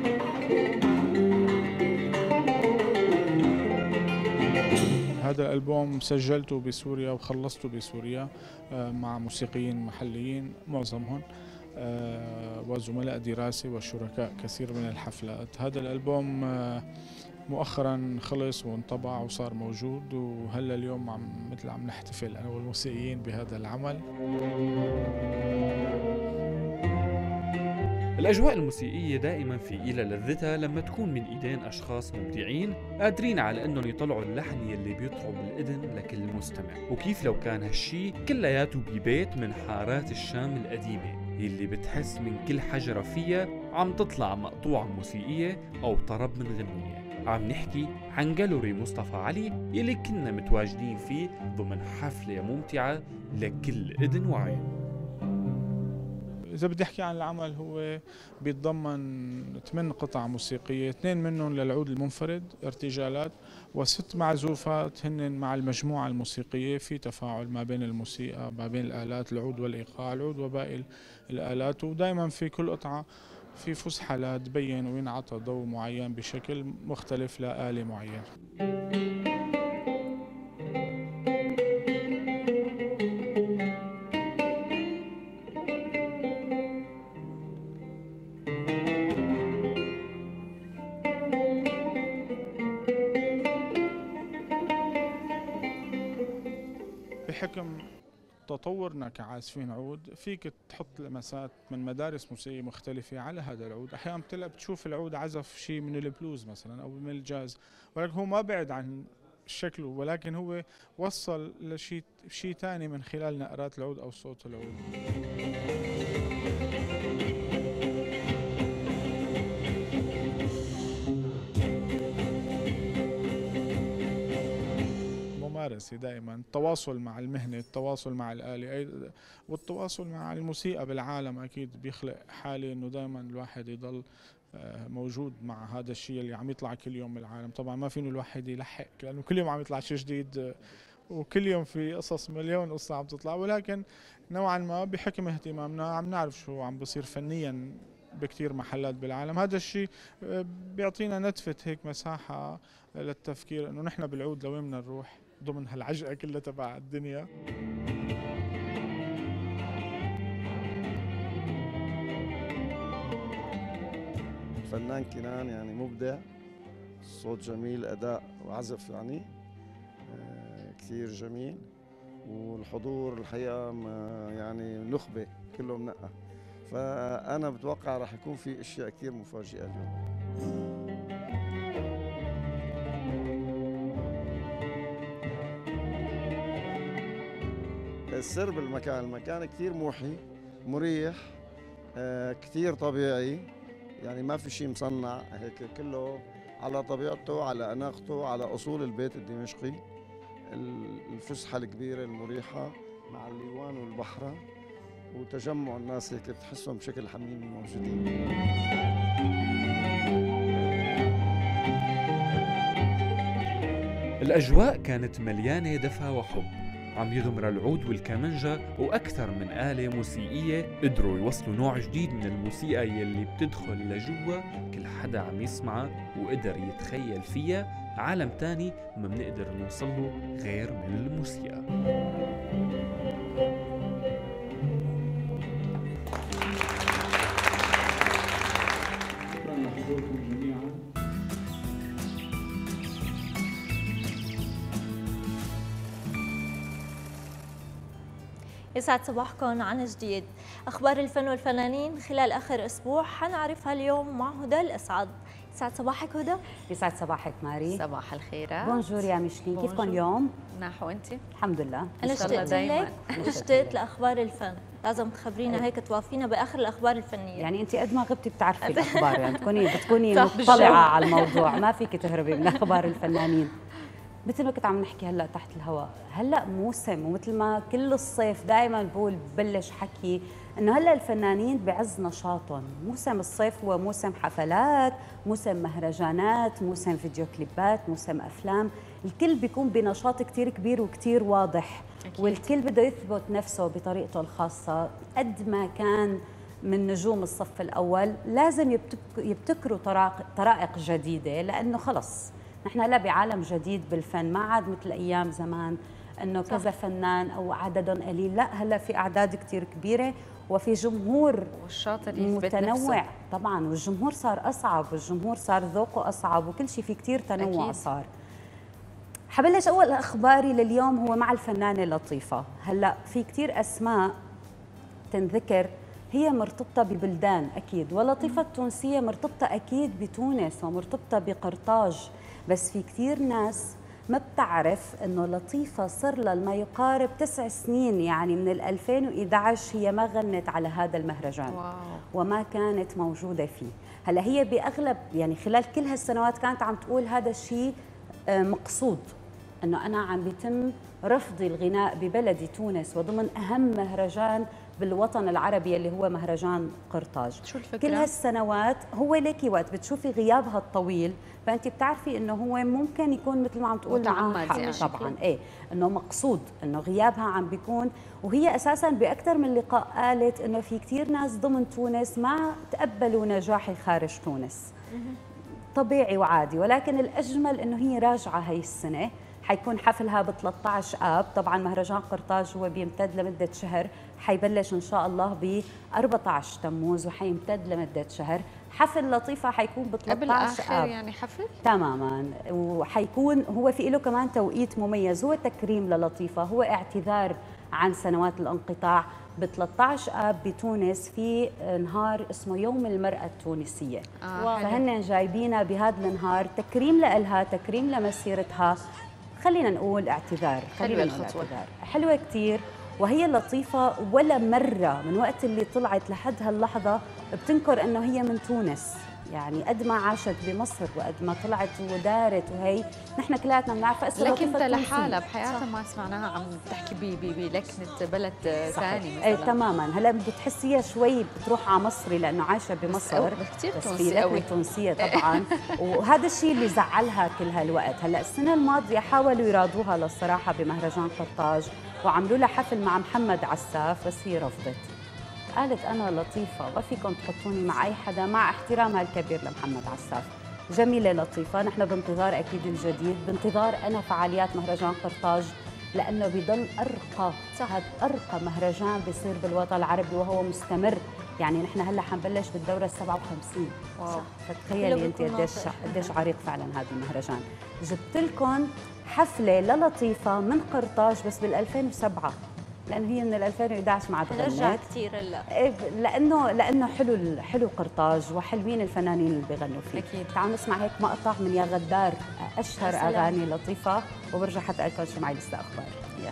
هذا الألبوم سجلته بسوريا وخلصته بسوريا مع موسيقيين محليين معظمهم وزملاء دراسة وشركاء كثير من الحفلات. هذا الألبوم مؤخرا خلص وانطبع وصار موجود، وهلا اليوم عم مثل عم نحتفل انا والموسيقيين بهذا العمل. الأجواء الموسيقية دائما في إلى لذتها لما تكون من إيدين أشخاص مبدعين قادرين على أنهم يطلعوا اللحن يلي بيطرب الإذن لكل مستمع. وكيف لو كان هالشي كلياته ببيت من حارات الشام القديمة يلي بتحس من كل حجرة فيها عم تطلع مقطوعة موسيقية أو طرب من غنية. عم نحكي عن جاليري مصطفى علي يلي كنا متواجدين فيه ضمن حفلة ممتعة لكل إذن وعين. إذا بدي أحكي عن العمل، هو بيتضمن ثمان قطع موسيقية، اثنين منهم للعود المنفرد ارتجالات، وست معزوفات هن مع المجموعة الموسيقية. في تفاعل ما بين الموسيقى ما بين الآلات، العود والإيقاع، العود وباقي الآلات، ودائما في كل قطعة في فسحة لتبين وينعطى ضوء معين بشكل مختلف لآلة معينة. بحكم تطورنا كعازفين عود فيك تحط لمسات من مدارس موسيقية مختلفة على هذا العود. أحيانا بتشوف العود عزف شيء من البلوز مثلا أو من الجاز، ولكن هو ما بعد عن شكله، ولكن هو وصل لشيء شيء ثاني من خلال نقرات العود أو صوت العود. ممارسة دائما، التواصل مع المهنة، التواصل مع الآلة، والتواصل مع الموسيقى بالعالم أكيد بيخلق حالة إنه دائما الواحد يضل موجود مع هذا الشيء اللي عم يطلع كل يوم بالعالم. طبعا ما فينه الواحد يلحق لأنه كل يوم عم يطلع شيء جديد، وكل يوم في قصص، مليون قصة عم تطلع، ولكن نوعا ما بحكم اهتمامنا عم نعرف شو عم بصير فنيا بكتير محلات بالعالم. هذا الشيء بيعطينا نتفة هيك مساحة للتفكير إنه نحن بالعود لوين بدنا نروح ضمن هالعجقة كلها تبع الدنيا. الفنان كنان يعني مبدع، صوت جميل، أداء وعزف يعني آه كثير جميل، والحضور الحقيقة يعني نخبة كلهم نقة. فأنا بتوقع راح يكون في أشياء كثير مفاجئة اليوم. السر بالمكان، المكان كثير موحي مريح، آه كثير طبيعي، يعني ما في شيء مصنع، هيك كله على طبيعته، على أناقته، على أصول البيت الدمشقي. الفسحة الكبيرة المريحة مع الليوان والبحرة وتجمع الناس هيك بتحسهم بشكل حميمي موجودين. الأجواء كانت مليانة دفى وحب، عم يغمر العود والكمنجة وأكثر من آلة موسيقية قدروا يوصلوا نوع جديد من الموسيقى يلي بتدخل لجوا كل حدا عم يسمعها وقدر يتخيل فيها عالم تاني ما بنقدر نوصله غير من الموسيقى. شكرا لحضوركم جميعا. يسعد صباحكم عن جديد. أخبار الفن والفنانين خلال آخر أسبوع حنعرفها اليوم مع هدى الأسعد. يسعد صباحك هدى. يسعد صباحك ماري. صباح الخير. بونجور يا مشلين، كيفكم اليوم؟ مناح وانت؟ الحمد لله. أنا اشتقت لك اشتقت لأخبار الفن، لازم تخبرينا هيك توافينا بآخر الأخبار الفنية. يعني أنت قد ما غبتي بتعرفي الأخبار، يعني بتكوني بتكوني مطلعة على الموضوع، ما فيك تهربي من أخبار الفنانين. مثل ما كنت عم نحكي هلا تحت الهواء، هلا موسم، ومثل ما كل الصيف دائما بقول ببلش حكي انه هلا الفنانين بعز نشاطهم، موسم الصيف هو موسم حفلات، موسم مهرجانات، موسم فيديو كليبات، موسم افلام، الكل بيكون بنشاط كثير كبير وكثير واضح. أكيد. والكل بده يثبت نفسه بطريقته الخاصه، قد ما كان من نجوم الصف الاول لازم يبتكروا طرائق جديده، لانه خلص نحن هلا بعالم جديد بالفن، ما عاد مثل ايام زمان انه كذا فنان او عددهم قليل، لا هلا في اعداد كثير كبيره وفي جمهور والشاطر متنوع طبعا، والجمهور صار اصعب، والجمهور صار ذوقه اصعب، وكل شيء في كثير تنوع. أكيد. صار. حبلش اول اخباري لليوم هو مع الفنانه لطيفه. هلا في كثير اسماء تنذكر هي مرتبطة ببلدان أكيد، ولطيفة التونسية مرتبطة أكيد بتونس ومرتبطة بقرطاج، بس في كثير ناس ما بتعرف إنه لطيفة صار لها ما يقارب تسع سنين، يعني من ألفين وإحدى عشر هي ما غنت على هذا المهرجان. واو. وما كانت موجودة فيه. هلا هي بأغلب يعني خلال كل هالسنوات كانت عم تقول هذا الشيء مقصود، إنه أنا عم بيتم رفض الغناء ببلدي تونس وضمن أهم مهرجان بالوطن العربي اللي هو مهرجان قرطاج. شو الفكرة؟ كل هالسنوات هو ليكي وقت بتشوفي غيابها الطويل فانت بتعرفي انه هو ممكن يكون مثل ما عم تقول متعمد، يعني طبعا ايه انه مقصود، انه غيابها عم بيكون. وهي اساسا باكثر من لقاء قالت انه في كثير ناس ضمن تونس ما تقبلوا نجاحي خارج تونس. طبيعي وعادي، ولكن الاجمل انه هي راجعه هي السنه، حيكون حفلها ب ثلاثة عشر آب، طبعا مهرجان قرطاج هو بيمتد لمدة شهر، حيبلش إن شاء الله ب أربعة عشر تموز وحيمتد لمدة شهر. حفل لطيفة حيكون ب ثلاثة عشر آب يعني حفل؟ تماما، وحيكون هو في له كمان توقيت مميز، هو تكريم للطيفة، هو اعتذار عن سنوات الانقطاع. ب ثلاثة عشر آب بتونس في نهار اسمه يوم المرأة التونسية. آه فهن جايبينا بهذا النهار تكريم لها، تكريم لمسيرتها، خلينا نقول اعتذار. حلوة الخطوة، حلوة كثير. وهي لطيفة ولا مرة من وقت اللي طلعت لحد هاللحظة بتنكر انه هي من تونس، يعني قد ما عاشت بمصر وقد ما طلعت ودارت وهي نحن كلياتنا بنعرفها. لكن انت لحالها بحياتها ما سمعناها عم تحكي بلكنة بلد ثاني مثلا. ايه تماما. هلا بتحسيها شوي بتروح على مصري لانه عايشه بمصر، بس كثير تونسيه قوي، تونسيه طبعا. وهذا الشيء اللي زعلها كل هالوقت. هلا السنه الماضيه حاولوا يراضوها للصراحه بمهرجان قرطاج وعملوا لها حفل مع محمد عساف، بس هي رفضت، قالت أنا لطيفة ما فيكم تحطوني مع أي حدا، مع احترامها الكبير لمحمد عساف. جميلة لطيفة، نحن بانتظار أكيد الجديد، بانتظار أنا فعاليات مهرجان قرطاج، لأنه بيضل أرقى هذا أرقى مهرجان بيصير بالوطن العربي وهو مستمر. يعني نحن هلا حنبلش بالدورة السبعة وخمسين. واو. فتخيلي أنت قديش قديش عريق فعلا هذا المهرجان. جبت لكم حفلة للطيفة من قرطاج بس بال ألفين وسبعة، لأنه هي من ألفين وإحدى عشر ما عاد غنت كثير هلا، لأنه لأنه حلو حلو قرطاج وحلوين الفنانين اللي بيغنوا فيه. أكيد. تعالوا نسمع هيك مقطع من يا غدار، أشهر أسلام. أغاني لطيفة، وبرجع حتى لكم شو معي لسه أخبار.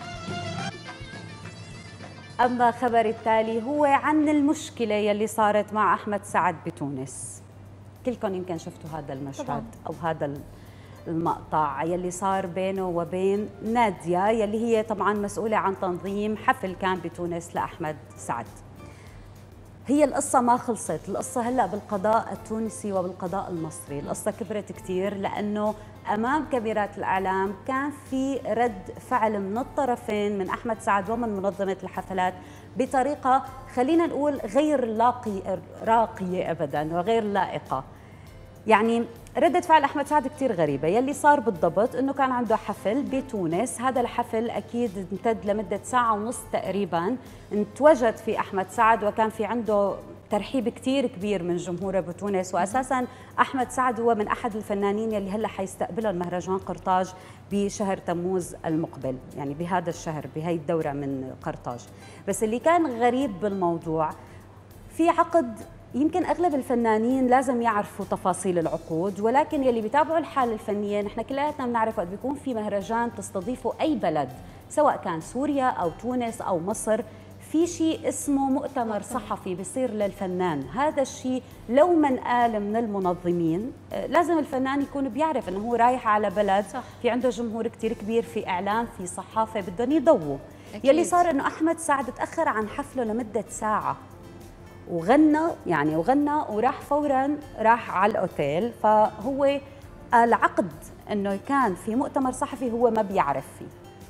أما خبر التالي هو عن المشكلة يلي صارت مع أحمد سعد بتونس. كلكم يمكن شفتوا هذا المشهد طبعا. أو هذا المقطع يلي صار بينه وبين نادية يلي هي طبعا مسؤولة عن تنظيم حفل كان بتونس لأحمد سعد. هي القصة ما خلصت، القصة هلأ بالقضاء التونسي وبالقضاء المصري. القصة كبرت كتير لأنه أمام كاميرات الإعلام كان في رد فعل من الطرفين، من أحمد سعد ومن منظمة الحفلات، بطريقة خلينا نقول غير لاقي راقية أبدا وغير لائقة. يعني ردة فعل أحمد سعد كتير غريبة. يلي صار بالضبط أنه كان عنده حفل بتونس، هذا الحفل أكيد امتد لمدة ساعة ونص تقريبا، انتوجد في أحمد سعد وكان في عنده ترحيب كتير كبير من جمهوره بتونس، واساسا احمد سعد هو من احد الفنانين يلي هلا حيستقبلهم مهرجان قرطاج بشهر تموز المقبل، يعني بهذا الشهر بهي الدوره من قرطاج. بس اللي كان غريب بالموضوع في عقد، يمكن اغلب الفنانين لازم يعرفوا تفاصيل العقود، ولكن يلي بيتابعوا الحاله الفنيه نحن كلياتنا بنعرف وقت بيكون في مهرجان تستضيفه اي بلد سواء كان سوريا او تونس او مصر، في شيء اسمه مؤتمر صحفي بيصير للفنان. هذا الشيء لو من قال من المنظمين لازم الفنان يكون بيعرف انه هو رايح على بلد صح. في عنده جمهور كتير كبير، في اعلام، في صحافه بدهم يضووا. يلي صار انه احمد سعد تاخر عن حفله لمده ساعه وغنى، يعني وغنى وراح فورا راح على الاوتيل. فهو العقد انه كان في مؤتمر صحفي هو ما بيعرف فيه،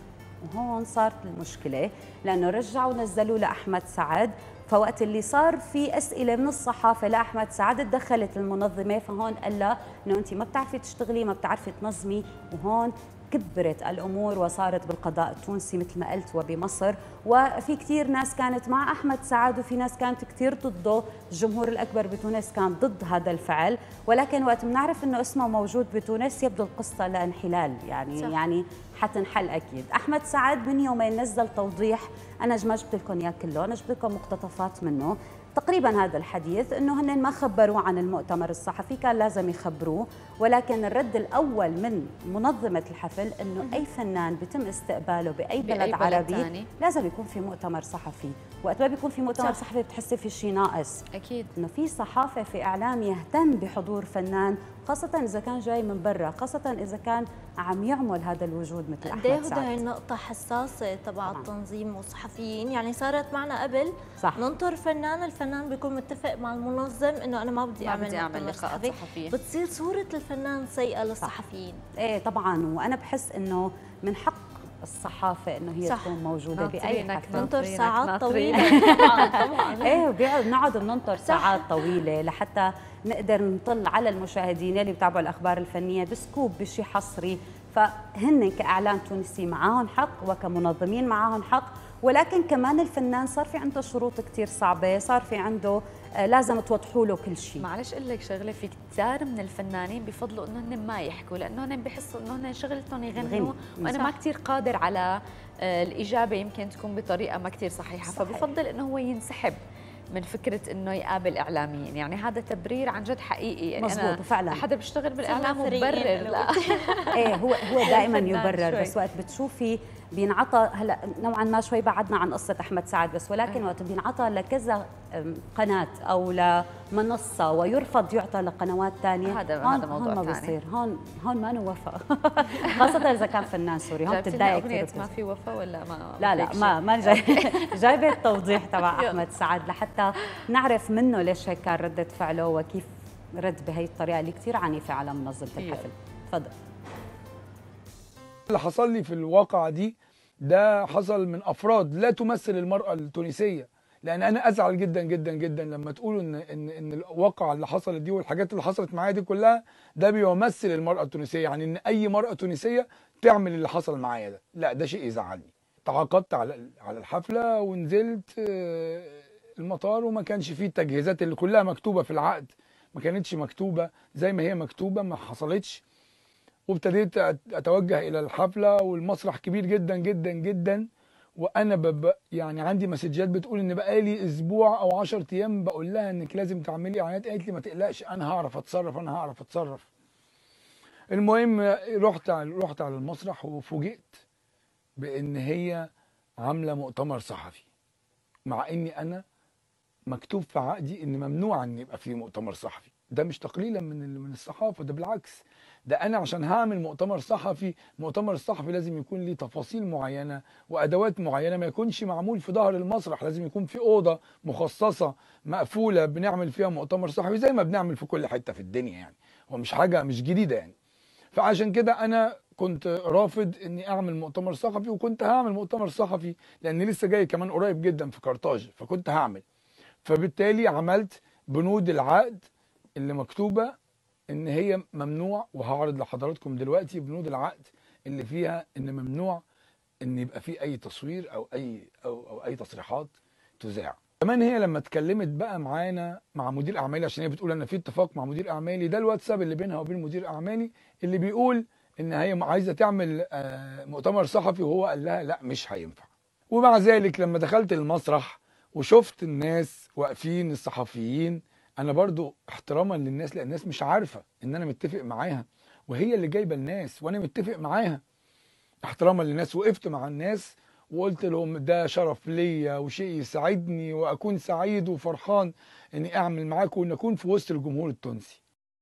وهون صارت المشكله لانه رجعوا نزلوا لاحمد سعد. فوقت اللي صار في اسئله من الصحافه لاحمد سعد تدخلت المنظمه، فهون قال لها انه انت ما بتعرفي تشتغلي، ما بتعرفي تنظمي، وهون كبرت الامور وصارت بالقضاء التونسي مثل ما قلت وبمصر. وفي كثير ناس كانت مع احمد سعد وفي ناس كانت كثير ضده، الجمهور الاكبر بتونس كان ضد هذا الفعل، ولكن وقت بنعرف انه اسمه موجود بتونس يبدو القصه لانحلال، يعني صح. يعني حتنحل اكيد. احمد سعد من يومين نزل توضيح، انا ما جبت لكم اياه كله، انا جبت لكم مقتطفات منه. تقريبا هذا الحديث انه هن ما خبروه عن المؤتمر الصحفي، كان لازم يخبروه، ولكن الرد الاول من منظمه الحفل انه اي فنان بيتم استقباله باي بلد, بأي بلد عربي تاني لازم يكون في مؤتمر صحفي. وقت ما بيكون في مؤتمر صح. صحفي بتحسي في شيء ناقص، اكيد انه في صحافه في اعلام يهتم بحضور فنان، خاصه اذا كان جاي من برا، خاصه اذا كان عم يعمل هذا الوجود مثل احمد سعد. هي نقطه حساسه تبع التنظيم والصحفيين، يعني صارت معنا قبل صح. ننطر فنان، الفنان بيكون متفق مع المنظم انه انا ما بدي اعمل, أعمل لقاءات صحفيه، بتصير صوره الفنان سيئه للصحفيين. ايه طبعا، وانا بحس انه من حق الصحافه انه هي صح. تكون موجوده باي حفل. ننطر ساعات طويله طبعا طبعا ايه بيقعد نقعد بننطر ساعات طويله لحتى نقدر نطل على المشاهدين اللي بتابعوا الاخبار الفنيه بسكوب بشيء حصري. فهن كاعلام تونسي معاهم حق وكمنظمين معاهم حق، ولكن كمان الفنان صار في عنده شروط كثير صعبه، صار في عنده آه لازم توضحوا له كل شيء. معلش اقول لك شغله، في كثير من الفنانين بفضلوا انه هن ما يحكوا لانه هن بحسوا انه هن شغلتهم يغنوا، وانا صح. ما كثير قادر على آه الاجابه يمكن تكون بطريقه ما كثير صحيحه، صحيح. فبفضل انه هو ينسحب من فكره انه يقابل اعلاميين، يعني هذا تبرير عن جد حقيقي. يعني مزبوط فعلا حدا بيشتغل بالاعلام وبرر لا ايه هو هو دائما يبرر، بس وقت بتشوفي بينعطى، هلا نوعا ما شوي بعدنا عن قصه احمد سعد، بس ولكن وقت بينعطى لكذا قناه او لمنصه ويرفض يعطى لقنوات ثانيه، هذا هذا موضوع ثاني. ما بيصير هون، هون ما نوفى خاصه اذا كان فنان سوري، هون بتتضايق كثير. ما في وفا ولا ما لا لا ما ما جاي جايبه التوضيح تبع احمد سعد لحتى نعرف منه ليش هيك كان رده فعله وكيف رد بهي الطريقه اللي كثير عنيفه على منظمه الحفل. تفضل. اللي حصل لي في الواقعة دي ده حصل من أفراد لا تمثل المرأة التونسية، لأن أنا أزعل جدا جدا جدا لما تقولوا إن إن إن الواقعة اللي حصلت دي والحاجات اللي حصلت معايا دي كلها ده بيمثل المرأة التونسية، يعني إن أي مرأة تونسية تعمل اللي حصل معايا ده، لا ده شيء يزعلني. تعاقدت على على الحفلة ونزلت المطار وما كانش فيه التجهيزات اللي كلها مكتوبة في العقد، ما كانتش مكتوبة زي ما هي مكتوبة، ما حصلتش. وابتديت اتوجه الى الحفله والمسرح كبير جدا جدا جدا، وانا بب يعني عندي مسجات بتقول ان بقالي اسبوع او عشرة ايام بقول لها انك لازم تعملي اعلانات، قالت لي ما تقلقش انا هعرف اتصرف انا هعرف اتصرف. المهم رحت رحت على المسرح وفوجئت بان هي عامله مؤتمر صحفي، مع اني انا مكتوب في عقدي ان ممنوع ان يبقى في مؤتمر صحفي. ده مش تقليلا من من الصحافه، ده بالعكس، ده انا عشان هعمل مؤتمر صحفي، المؤتمر الصحفي لازم يكون ليه تفاصيل معينه وادوات معينه، ما يكونش معمول في ظهر المسرح، لازم يكون في اوضه مخصصه مقفوله بنعمل فيها مؤتمر صحفي زي ما بنعمل في كل حته في الدنيا، يعني هو مش حاجه مش جديده يعني. فعشان كده انا كنت رافض اني اعمل مؤتمر صحفي، وكنت هعمل مؤتمر صحفي لان لسه جاي كمان قريب جدا في قرطاج، فكنت هعمل. فبالتالي عملت بنود العقد اللي مكتوبه ان هي ممنوع، وهعرض لحضراتكم دلوقتي بنود العقد اللي فيها ان ممنوع ان يبقى في اي تصوير او اي او, أو اي تصريحات تذاع. كمان هي لما اتكلمت بقى معانا مع مدير اعمالي، عشان هي بتقول انا في اتفاق مع مدير اعمالي، ده الواتساب اللي بينها وبين مدير اعمالي اللي بيقول ان هي عايزه تعمل مؤتمر صحفي، وهو قال لها لا مش هينفع. ومع ذلك لما دخلت المسرح وشفت الناس واقفين الصحفيين، انا برضو احتراما للناس، لان الناس مش عارفه ان انا متفق معاها، وهي اللي جايبه الناس وانا متفق معاها. احتراما للناس وقفت مع الناس وقلت لهم ده شرف ليا وشيء يسعدني واكون سعيد وفرحان اني اعمل معاكم وان اكون في وسط الجمهور التونسي.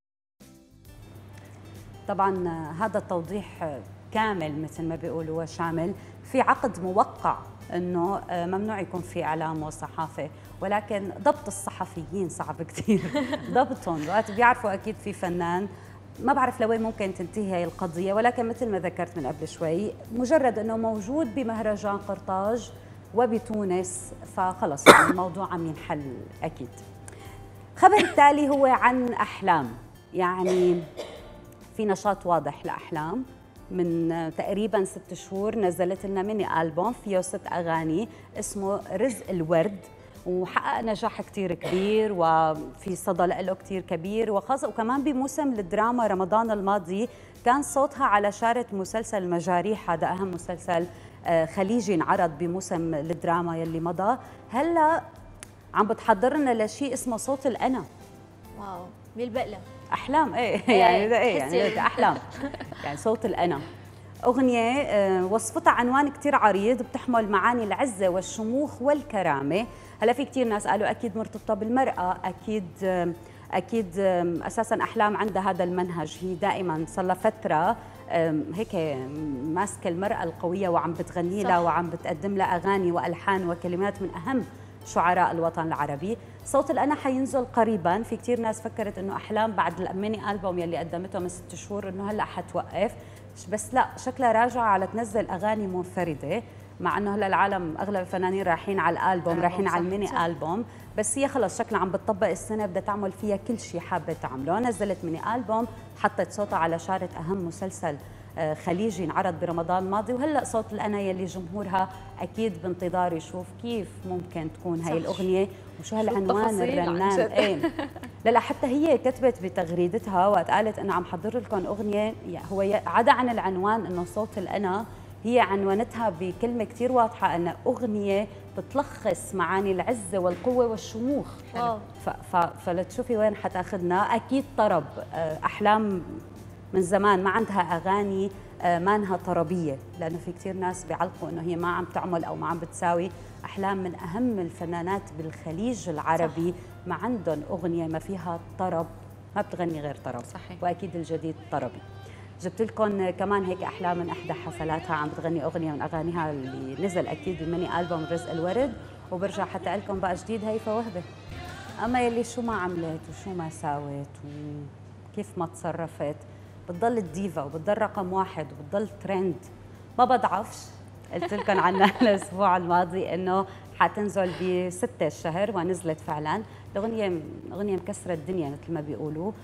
طبعا هذا التوضيح كامل مثل ما بيقولوا وشامل، في عقد موقع انه ممنوع يكون في اعلام وصحافه، ولكن ضبط الصحفيين صعب كثير ضبطهم، وقت بيعرفوا اكيد في فنان، ما بعرف لوين ممكن تنتهي هي القضيه، ولكن مثل ما ذكرت من قبل شوي مجرد انه موجود بمهرجان قرطاج وبتونس فخلص يعني الموضوع عم ينحل اكيد. الخبر التالي هو عن احلام، يعني في نشاط واضح لاحلام. من تقريبا ست شهور نزلت لنا ميني ألبوم فيه ست أغاني اسمه رزق الورد، وحقق نجاح كتير كبير وفي صدى له كتير كبير، وخاصة وكمان بموسم الدراما رمضان الماضي كان صوتها على شارة مسلسل مجاريح، هذا أهم مسلسل خليجي انعرض بموسم الدراما يلي مضى. هلا عم بتحضرنا لشيء اسمه صوت الأنا. واو بالبقلة احلام ايه يعني ده ايه يعني احلام يعني صوت الانا. اغنيه وصفتها عنوان كثير عريض بتحمل معاني العزه والشموخ والكرامه. هلا في كثير ناس قالوا اكيد مرتبطه بالمراه، اكيد اكيد اساسا احلام عندها هذا المنهج، هي دائما صار لها فتره هيك ماسكه المراه القويه وعم بتغني لها وعم بتقدم لها اغاني والحان وكلمات من اهم شعراء الوطن العربي. صوت الأنا حينزل قريبا، في كتير ناس فكرت انه احلام بعد الميني ألبوم يلي قدمته من ست شهور انه هلا حتوقف، بس لا شكلها راجعه على تنزل اغاني منفرده، مع انه هلا العالم اغلب الفنانين رايحين على الالبوم رايحين على الميني صح. ألبوم، بس هي خلص شكلها عم بتطبق السنه بدها تعمل فيها كل شيء حابه تعمله. نزلت ميني ألبوم، حطت صوتها على شارة اهم مسلسل خليجي انعرض برمضان الماضي، وهلا صوت الأنا يلي جمهورها اكيد بانتظار يشوف كيف ممكن تكون هاي الاغنيه وشو هالعنوان الرنان. ايه لا لا حتى هي كتبت بتغريدتها وقت قالت انه عم حضر لكم اغنيه، هو عدا عن العنوان انه صوت الأنا، هي عنونتها بكلمه كثير واضحه انها اغنيه بتلخص معاني العزه والقوه والشموخ. فلتشوفي وين حتاخذنا. اكيد طرب، احلام من زمان ما عندها اغاني ما انها طربيه، لانه في كثير ناس بيعلقوا انه هي ما عم تعمل او ما عم بتساوي. احلام من اهم الفنانات بالخليج العربي صح. ما عندهم اغنيه ما فيها طرب، ما بتغني غير طرب صحيح. واكيد الجديد طربي. جبت لكم كمان هيك احلام من احدى حفلاتها عم بتغني اغنيه من اغانيها اللي نزل اكيد بميني ألبوم رزق الورد، وبرجع حتى لكم بقى جديد هيفا وهبه. اما يلي شو ما عملت وشو ما ساوت وكيف ما تصرفت بتضل الديفا وبتضل رقم واحد وبتضل ترند، ما بضعفش. قلت لكم عنها الاسبوع الماضي انه حتنزل بستة الشهر، ونزلت فعلا. الاغنيه اغنيه مكسره الدنيا مثل ما بيقولوا.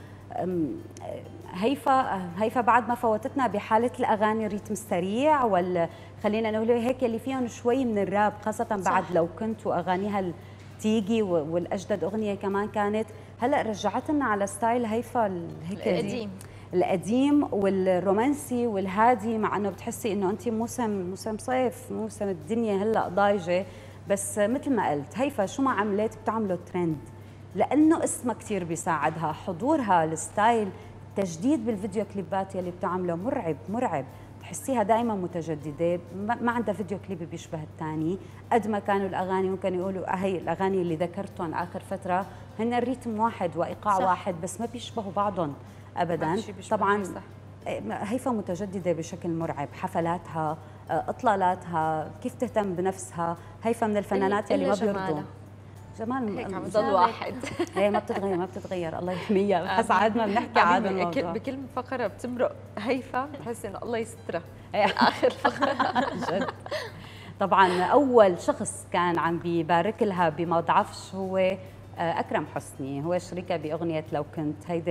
هيفا هيفا بعد ما فوتتنا بحاله الاغاني الريتم السريع، ولا خلينا نقول هيك اللي فيهم شوي من الراب، خاصه بعد صح. لو كنت واغانيها تيجي والاجدد اغنيه كمان كانت. هلا رجعت لنا على ستايل هيفا هيك القديم القديم والرومانسي والهادي، مع انه بتحسي انه انت موسم موسم صيف، موسم الدنيا هلا ضايجه، بس مثل ما قلت هيفا شو ما عملت بتعمله ترند، لانه اسمها كثير بيساعدها، حضورها، الستايل، تجديد بالفيديو كليبات يلي بتعمله مرعب مرعب، تحسيها دائما متجدده، ما عندها فيديو كليب بيشبه الثاني. قد ما كانوا الاغاني ممكن يقولوا هي الاغاني اللي ذكرتهم اخر فتره هن الريتم واحد وايقاع صح. واحد، بس ما بيشبهوا بعضهم ابدا. طبعا هيفا متجدده بشكل مرعب، حفلاتها، اطلالاتها، كيف تهتم بنفسها. هيفا من الفنانات اللي ما بيرضوا جمال، هيك عم يضل واحد. هي ما بتتغير ما بتتغير الله يحميها. بحس عاد ما بنحكي عاد الموضوع بكل فقره بتمرق هيفا بتحس انه الله يسترها اخر فقره جد. طبعا اول شخص كان عم بيبارك لها بما ضعفش هو اكرم حسني، هو شريكها باغنيه لو كنت، هيدي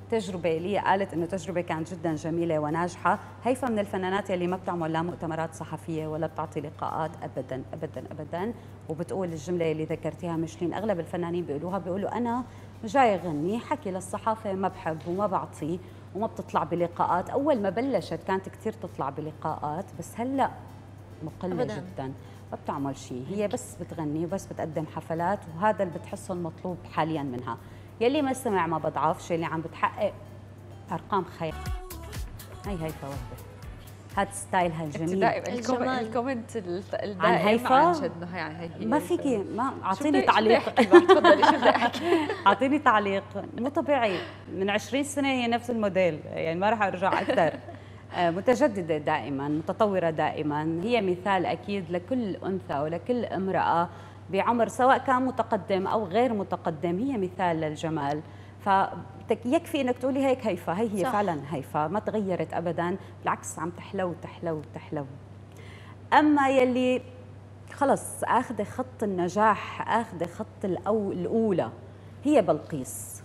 تجربة لي قالت إنه تجربة كانت جدا جميلة وناجحة. هيفا من الفنانات يلي ما بتعمل لا مؤتمرات صحفية ولا بتعطي لقاءات أبدا أبدا أبدا، وبتقول الجملة اللي ذكرتيها مشلين أغلب الفنانين بيقولوها، بيقولوا أنا جاي أغني، حكي للصحافة ما بحب وما بعطي وما بتطلع بلقاءات. أول ما بلشت كانت كثير تطلع بلقاءات، بس هلأ مقلة أبداً. جدا، ما بتعمل شيء، هي بس بتغني وبس بتقدم حفلات، وهذا اللي بتحسه المطلوب حاليا منها. يلي ما سمع ما بضعفش، اللي عم بتحقق ارقام خيال. هي هيفا وهبه، هذا ستايلها الجميل. الكومنت الدائم عن هيفا عن جد انه هي ما فيكي، ما اعطيني تعليق. تفضلي شو بدي احكي؟ اعطيني تعليق. مو طبيعي، من عشرين سنه هي نفس الموديل، يعني ما راح ارجع اكثر. متجدده دائما، متطوره دائما، هي مثال اكيد لكل انثى ولكل امراه بعمر سواء كان متقدم او غير متقدم، هي مثال للجمال. فيكفي انك تقولي هيك هيفا، هي هي صح. فعلا هيفا ما تغيرت ابدا، بالعكس عم تحلو تحلو تحلو. اما يلي خلص اخذه خط النجاح، اخذه خط الأو الاولى، هي بلقيس.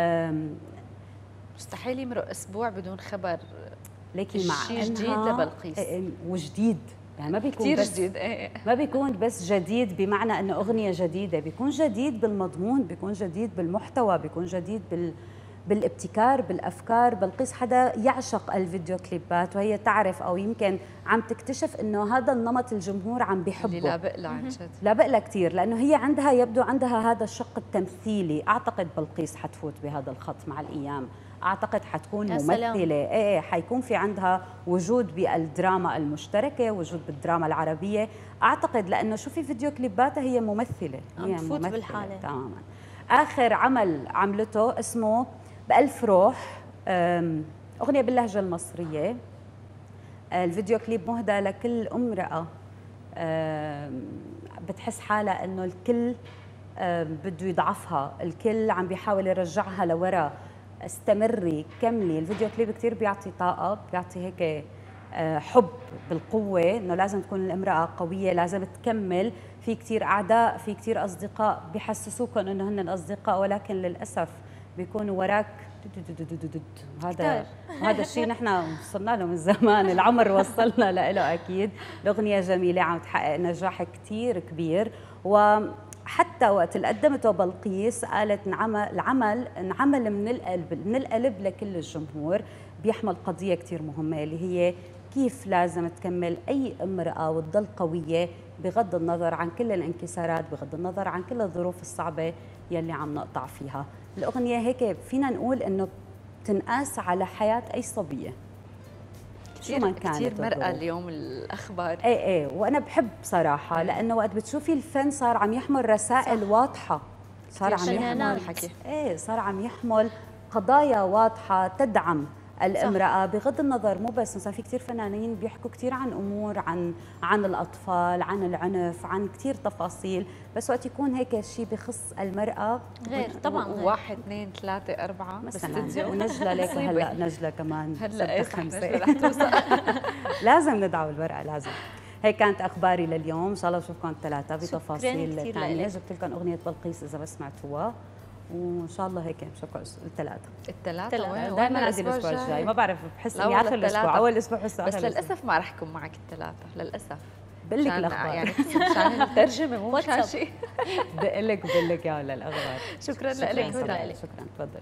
مستحيل يمرق اسبوع بدون خبر ليكي مع شيء جديد لبلقيس، وجديد يعني ما بيكون كثير بس جديد. ايه ما بيكون بس جديد بمعنى انه اغنيه جديده، بيكون جديد بالمضمون، بيكون جديد بالمحتوى، بيكون جديد بال بالابتكار بالافكار. بلقيس حدا يعشق الفيديو كليبات، وهي تعرف او يمكن عم تكتشف انه هذا النمط الجمهور عم بيحبه، اللي لابق لها عن جد، لابق لها كثير، لانه هي عندها يبدو عندها هذا الشق التمثيلي. اعتقد بلقيس حتفوت بهذا الخط مع الايام، اعتقد حتكون ممثله، ايه ايه حيكون في عندها وجود بالدراما المشتركه، وجود بالدراما العربيه، اعتقد لانه شوفي فيديو كليباتها هي ممثله، هي تفوت بالحاله تماما. اخر عمل عملته اسمه بألف روح، اغنيه باللهجه المصريه. الفيديو كليب مهدى لكل امراه بتحس حالها انه الكل بده يضعفها، الكل عم بيحاول يرجعها لورا. استمري كملي، الفيديو كليب كثير بيعطي طاقه، بيعطي هيك حب بالقوه، انه لازم تكون الامراه قويه، لازم تكمل. في كثير اعداء، في كثير اصدقاء بيحسسوكم انه هن الاصدقاء، ولكن للاسف بيكونوا وراك. هذا هذا الشيء نحن وصلنا له من زمان، العمر وصلنا له اكيد. الاغنيه جميله، عم تحقق نجاح كثير كبير، وحتى وقت اللي قدمته بلقيس قالت العمل العمل انعمل من القلب، من القلب لكل الجمهور، بيحمل قضيه كثير مهمه اللي هي كيف لازم تكمل اي امراه وتضل قويه بغض النظر عن كل الانكسارات، بغض النظر عن كل الظروف الصعبه يلي عم نقطع فيها. الأغنية هيك فينا نقول إنه بتنقاس على حياة أي صبية شو ما كانت. كثير مرأة اليوم الأخبار. إيه إيه، وأنا بحب صراحة، لأنه وقت بتشوفي الفن صار عم يحمل رسائل صح. واضحة، صار عم يحمل إيه صار عم يحمل قضايا واضحة تدعم الامرأة، صح. بغض النظر مو بس مثلا في كثير فنانين بيحكوا كثير عن امور عن عن الاطفال، عن العنف، عن كثير تفاصيل، بس وقت يكون هيك شيء بخص المرأة غير طبعا غير. واحد اثنين ثلاثة أربعة مثلا، ونجلة ليك هلا نجلة كمان هلا خمسة لازم ندعو المرأة، لازم. هيك كانت اخباري لليوم، ان شاء الله بشوفكم الثلاثة بتفاصيل ثانية. جبت لكم اغنية بلقيس اذا بس سمعتوها، وان شاء الله هيك بشوفكم الثلاثه الثلاثه دائما عندي الاسبوع الجاي، ما بعرف بحس اني اخر الاسبوع اول اسبوع بحس بس للاسف ما رح اكون معك الثلاثه للاسف. بقول لك الاخبار يعني مشان الترجمه مو مشان شيء. بقول لك بقول لك يا الاخبار. شكرا لك. شكرا تفضل.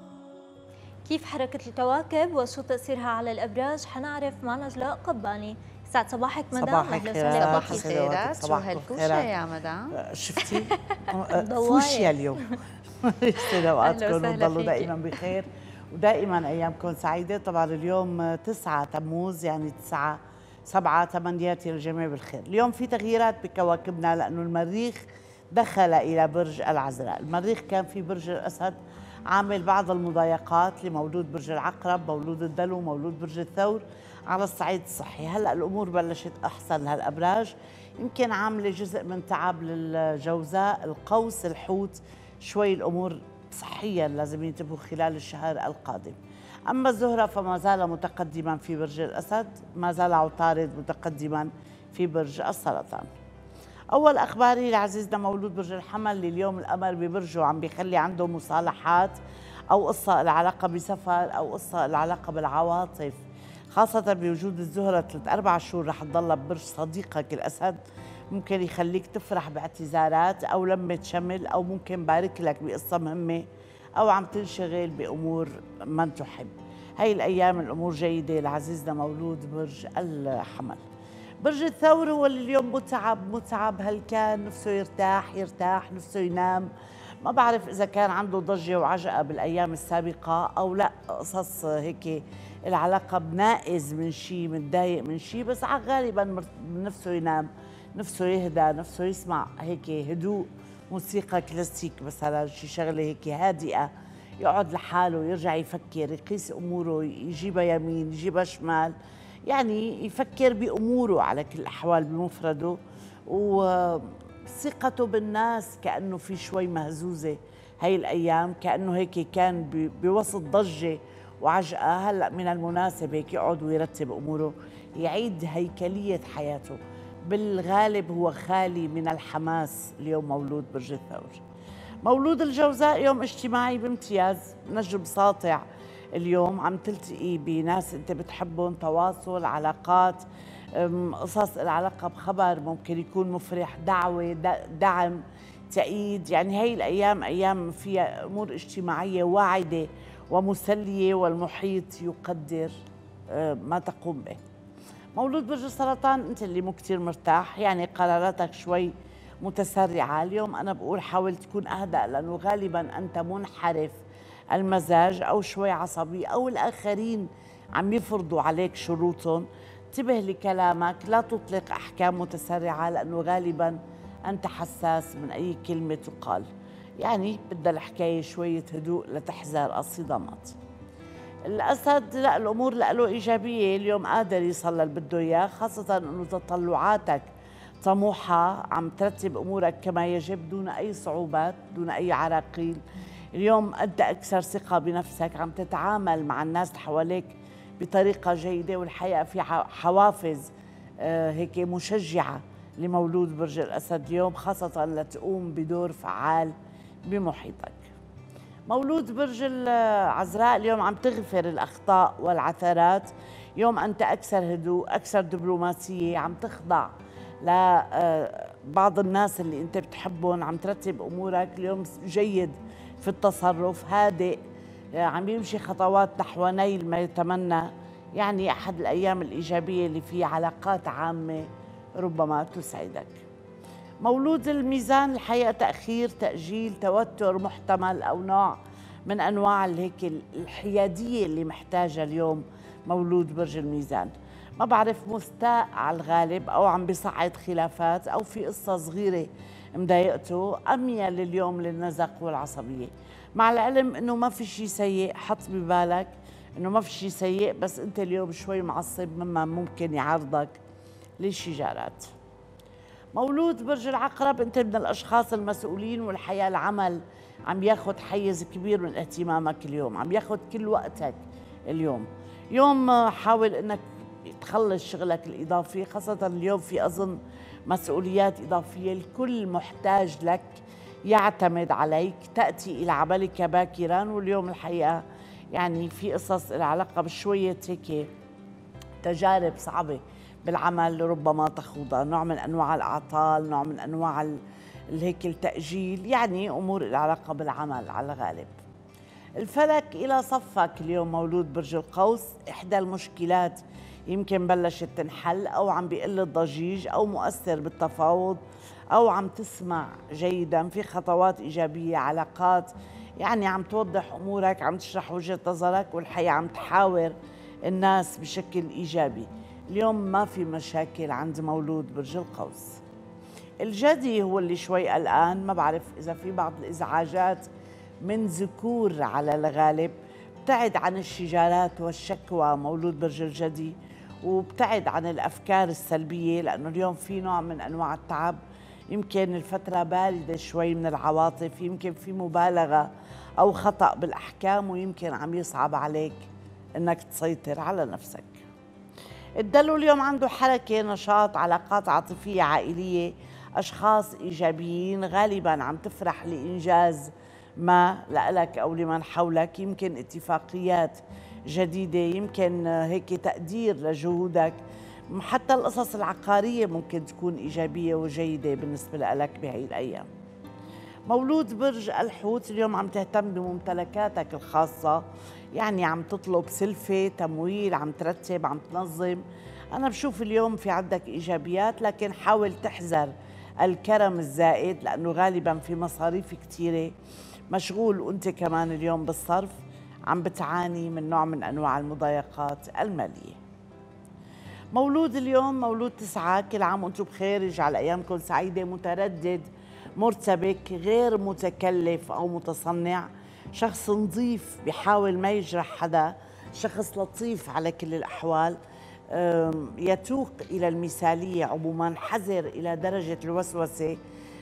كيف حركه الكواكب وشو تاثيرها على الابراج حنعرف مع نجلاء قباني. سعد صباحك مدام. صباح الخير. صباح الخيرات. شو هالفوشة يا مدام؟ شفتي؟ فوشيا اليوم. يسعد اوقاتكم وتضلوا دائما بخير ودائما ايامكم سعيده. طبعا اليوم تسعة تموز، يعني تسعة سبعة تمنيات الجميع بالخير. اليوم في تغييرات بكواكبنا لانه المريخ دخل الى برج العذراء. المريخ كان في برج الاسد عامل بعض المضايقات لمولود برج العقرب، مولود الدلو، مولود برج الثور على الصعيد الصحي. هلا الامور بلشت احسن لهالابراج، يمكن عامله جزء من تعب للجوزاء، القوس، الحوت، شوي الامور صحيا لازم ينتبهوا خلال الشهر القادم. اما الزهره فما زال متقدما في برج الاسد، ما زال عطارد متقدما في برج السرطان. اول اخباري لعزيزنا مولود برج الحمل، اللي اليوم القمر ببرجه عم بيخلي عنده مصالحات أو قصة العلاقة بسفر أو قصة العلاقة بالعواطف، خاصة بوجود الزهرة ثلاث أربع شهور رح تضلها ببرج صديقك الأسد، ممكن يخليك تفرح باعتذارات أو لمة شمل، أو ممكن بارك لك بقصة مهمة، أو عم تنشغل بأمور من تحب. هاي الأيام الأمور جيدة لعزيزنا مولود برج الحمل. برج الثور هو اللي اليوم متعب متعب هلكان، نفسه يرتاح يرتاح نفسه ينام. ما بعرف إذا كان عنده ضجة وعجقة بالأيام السابقة أو لا، قصص هيك العلاقة بنائز من شيء، متضايق من شيء، بس غالبا نفسه ينام، نفسه يهدى، نفسه يسمع هيك هدوء، موسيقى كلاسيك مثلا، شي شغلة هيك هادئة، يقعد لحاله يرجع يفكر، يقيس أموره، يجيبها يمين يجيبها شمال، يعني يفكر بأموره على كل الأحوال بمفرده. وثقته بالناس كأنه في شوي مهزوزة هاي الأيام، كأنه هيك كان بوسط ضجة وعجقة، هلأ من المناسب هيك يقعد ويرتب أموره، يعيد هيكلية حياته. بالغالب هو خالي من الحماس اليوم مولود برج الثور. مولود الجوزاء يوم اجتماعي بامتياز، نجم ساطع اليوم، عم تلتقي بناس انت بتحبهم، تواصل، علاقات، قصص العلاقة بخبر ممكن يكون مفرح، دعوة، دعم، تأييد. يعني هي الأيام أيام فيها أمور اجتماعية واعدة ومسلية، والمحيط يقدر ما تقوم به. مولود برج السرطان انت اللي مو كتير مرتاح، يعني قراراتك شوي متسرعة اليوم. أنا بقول حاول تكون أهدأ، لأنه غالبا أنت منحرف المزاج أو شوي عصبي، أو الآخرين عم يفرضوا عليك شروطهم. انتبه لكلامك، لا تطلق أحكام متسرعة، لأنه غالبا أنت حساس من أي كلمة تقال. يعني بدها الحكاية شوية هدوء لتحذر الصدامات. الأسد لا، الأمور له إيجابية اليوم، قادر يصل اللي بده إياه، خاصة أنه تطلعاتك طموحة، عم ترتب أمورك كما يجب دون أي صعوبات دون أي عراقيل. اليوم أنت أكثر ثقة بنفسك، عم تتعامل مع الناس اللي حواليك بطريقة جيدة، والحقيقة في حوافز هيك مشجعة لمولود برج الأسد اليوم، خاصة لتقوم بدور فعال بمحيطك. مولود برج العذراء اليوم عم تغفر الأخطاء والعثرات، يوم أنت أكثر هدوء، أكثر دبلوماسية، عم تخضع لبعض الناس اللي أنت بتحبهم، عم ترتب أمورك اليوم جيد في التصرف، هادئ، عم يمشي خطوات نحو نيل ما يتمنى. يعني أحد الأيام الإيجابية اللي فيها علاقات عامة ربما تسعدك. مولود الميزان الحقيقة تأخير، تأجيل، توتر محتمل، أو نوع من أنواع هيك الحيادية اللي محتاجة اليوم مولود برج الميزان. ما بعرف، مستاء على الغالب، أو عم بيصعد خلافات، أو في قصة صغيرة مضايقته، أميل اليوم للنزق والعصبية. مع العلم أنه ما في شيء سيء، حط ببالك أنه ما في شيء سيء، بس أنت اليوم شوي معصب مما ممكن يعرضك للشجارات. مولود برج العقرب أنت من الأشخاص المسؤولين، والحياة العمل عم ياخد حيز كبير من اهتمامك اليوم، عم ياخد كل وقتك اليوم. يوم حاول أنك تخلص شغلك الإضافي، خاصة اليوم في أظن مسؤوليات إضافية، الكل محتاج لك، يعتمد عليك، تأتي إلى عملك باكرا. واليوم الحقيقة يعني في قصص العلاقة بشوية هيك تجارب صعبة بالعمل ربما تخوضها، نوع من أنواع الأعطال، نوع من أنواع هيك التأجيل، يعني أمور العلاقة بالعمل على الغالب. الفلك إلى صفك اليوم مولود برج القوس، إحدى المشكلات يمكن بلشت تنحل، أو عم بيقل الضجيج، أو مؤثر بالتفاوض، أو عم تسمع جيدا، في خطوات إيجابية، علاقات، يعني عم توضح أمورك، عم تشرح وجهة نظرك، والحقيقة عم تحاور الناس بشكل إيجابي. اليوم ما في مشاكل عند مولود برج القوس. الجدي هو اللي شوي قلقان، ما بعرف إذا في بعض الإزعاجات من ذكور على الغالب. ابتعد عن الشجارات والشكوى مولود برج الجدي، وابتعد عن الأفكار السلبية، لأنه اليوم في نوع من أنواع التعب، يمكن الفترة باردة شوي من العواطف، يمكن في مبالغة أو خطأ بالأحكام، ويمكن عم يصعب عليك أنك تسيطر على نفسك. الدلو اليوم عنده حركة، نشاط، علاقات عاطفية عائلية، أشخاص إيجابيين، غالبا عم تفرح لإنجاز ما لك أو لمن حولك، يمكن اتفاقيات جديدة، يمكن هيك تقدير لجهودك، حتى القصص العقارية ممكن تكون إيجابية وجيدة بالنسبة لك بهي الأيام. مولود برج الحوت، اليوم عم تهتم بممتلكاتك الخاصة، يعني عم تطلب سلفة، تمويل، عم ترتب، عم تنظم. أنا بشوف اليوم في عندك إيجابيات، لكن حاول تحذر الكرم الزائد لأنه غالباً في مصاريف كتيرة، مشغول وأنت كمان اليوم بالصرف، عم بتعاني من نوع من أنواع المضايقات المالية. مولود اليوم مولود تسعة، كل عام وأنتم بخير، يجعل أيامكم سعيدة، متردد، مرتبك، غير متكلف أو متصنع، شخص نظيف بيحاول ما يجرح حدا، شخص لطيف على كل الأحوال، يتوق إلى المثالية عموما، حذر إلى درجة الوسوسة،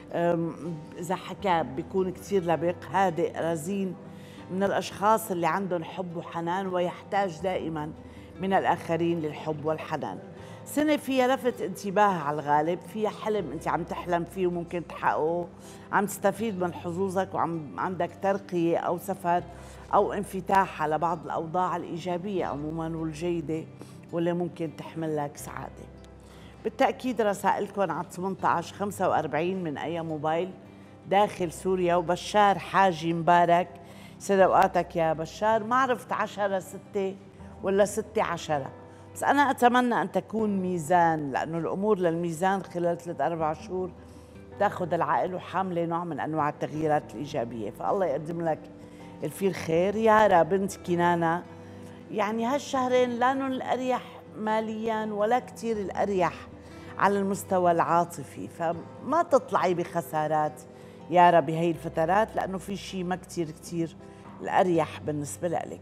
إذا حكى بيكون كتير لبق، هادئ، رزين، من الأشخاص اللي عندهم حب وحنان ويحتاج دائما من الآخرين للحب والحنان. سنة فيها لفت انتباه على الغالب، فيها حلم انت عم تحلم فيه وممكن تحققه، عم تستفيد من حظوظك وعم عندك ترقية أو سفر أو انفتاح على بعض الأوضاع الإيجابية عموما والجيدة واللي ممكن تحمل لك سعادة. بالتأكيد رسائلكم على ثمانية عشر خمسة وأربعين من أي موبايل داخل سوريا. وبشار حاجي مبارك، سيد أوقاتك يا بشار، ما عرفت عشرة ستة ولا ستة عشرة، بس أنا أتمنى أن تكون ميزان، لأنه الأمور للميزان خلال ثلاثة أربع شهور تأخذ العائل وحاملة نوع من أنواع التغييرات الإيجابية، فالله يقدم لك الفي الخير. يارا بنت كنانة، يعني هالشهرين لا الأريح ماليا ولا كتير الأريح على المستوى العاطفي، فما تطلعي بخسارات يارا بهي الفترات، لأنه في شيء ما كتير كتير الأريح بالنسبة لك.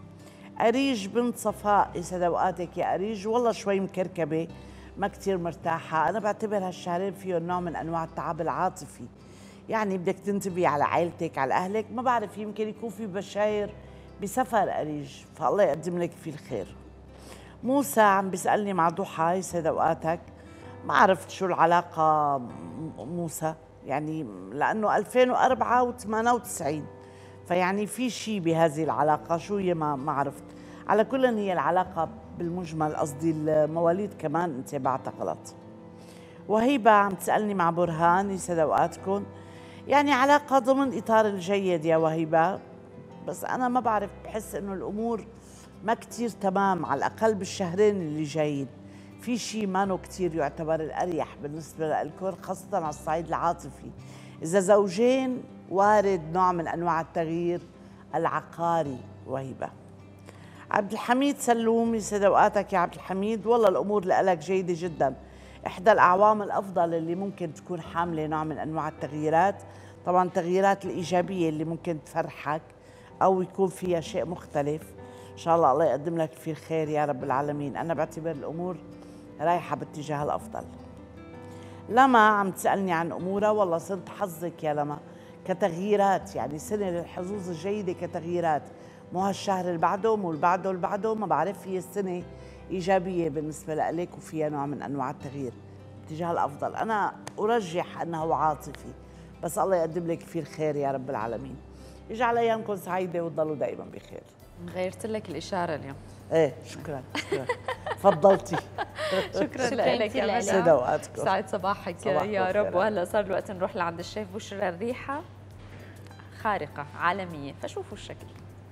أريج بنت صفاء، يسعد أوقاتك يا أريج، والله شوي مكركبة، ما كتير مرتاحة. أنا بعتبر هالشهرين فيهم نوع من أنواع التعب العاطفي، يعني بدك تنتبهي على عائلتك، على أهلك، ما بعرف يمكن يكون في بشاير بسفر أريج، فالله يقدم لك فيه الخير. موسى عم بيسألني مع ضحى، يسعد أوقاتك، ما عرفت شو العلاقة موسى، يعني لأنه ألفين وأربعة وثمانية وتسعين، فيعني في شيء بهذه العلاقة، شو هي ما ما عرفت. على كل هي العلاقة بالمجمل، قصدي المواليد كمان انت بعتها غلط. وهيبة عم تسألني مع برهان، يسعد أوقاتكم، يعني علاقة ضمن إطار الجيد يا وهيبة، بس أنا ما بعرف، بحس إنه الأمور ما كتير تمام، على الأقل بالشهرين اللي جايين في شيء ما كتير يعتبر الأريح بالنسبة للكل، خاصة على الصعيد العاطفي. إذا زوجين وارد نوع من أنواع التغيير العقاري. وهيبة عبد الحميد سلوم، يسعد أوقاتك يا عبد الحميد، والله الأمور لك جيدة جدا، إحدى الأعوام الأفضل اللي ممكن تكون حاملة نوع من أنواع التغييرات، طبعا التغييرات الإيجابية اللي ممكن تفرحك أو يكون فيها شيء مختلف. إن شاء الله الله يقدم لك فيه الخير يا رب العالمين. أنا بعتبر الأمور رايحة باتجاه الأفضل. لما عم تسألني عن أمورها، والله صرت حظك يا لما كتغييرات، يعني سنة للحظوظ الجيدة كتغييرات، مو هالشهر اللي بعده، مو اللي بعده اللي بعده، ما بعرف، هي السنة إيجابية بالنسبة لك وفيها نوع من أنواع التغيير اتجاه الأفضل. أنا أرجح أنه عاطفي، بس الله يقدم لك فيه الخير يا رب العالمين. يجعل أيامكم سعيدة وتضلوا دائما بخير. غيرت لك الإشارة اليوم. ايه شكرا شكرا فضلتي. شكرا لك يا ملا، سعد اوقاتكم، سعد صباحك يا رب. وهلا صار الوقت نروح لعند الشيف بشرى. الريحة خارقة عالمية، فشوفوا الشكل.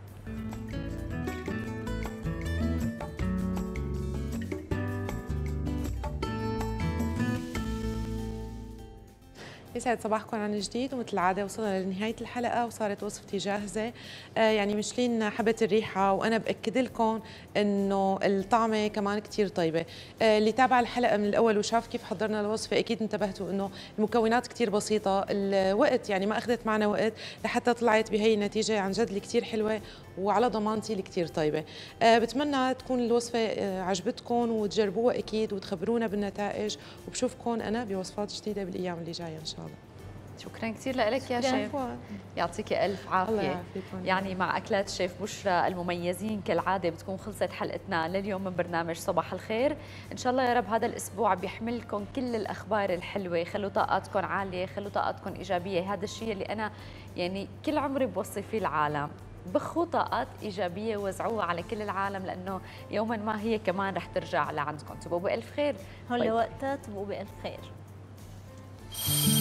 يسعد صباحكم عن جديد، ومثل العاده وصلنا لنهايه الحلقه وصارت وصفتي جاهزه. آه يعني مشلين حبت الريحه، وانا باكد لكم انه الطعمه كمان كثير طيبه. آه اللي تابع الحلقه من الاول وشاف كيف حضرنا الوصفه اكيد انتبهتوا انه المكونات كثير بسيطه، الوقت يعني ما اخذت معنا وقت لحتى طلعت بهي النتيجه عن جد اللي كثير حلوه وعلى ضمانتي اللي كثير طيبه. آه بتمنى تكون الوصفه آه عجبتكم وتجربوها اكيد وتخبرونا بالنتائج، وبشوفكم انا بوصفات جديده بالايام اللي جايه ان شاء الله. شكرا كثير لك يا شيف، يعطيك الف عافيه. يعني مع اكلات شيف بشرى المميزين كالعاده بتكون خلصت حلقتنا لليوم من برنامج صباح الخير. ان شاء الله يا رب هذا الاسبوع بيحملكم كل الاخبار الحلوه، خلوا طاقاتكم عاليه، خلوا طاقاتكم ايجابيه. هذا الشيء اللي انا يعني كل عمري بوصي فيه العالم، بخوا طاقات ايجابيه ووزعوها على كل العالم، لانه يوما ما هي كمان رح ترجع لعندكم. تبقوا بالف خير. هون لوقتها تبقوا بالف خير.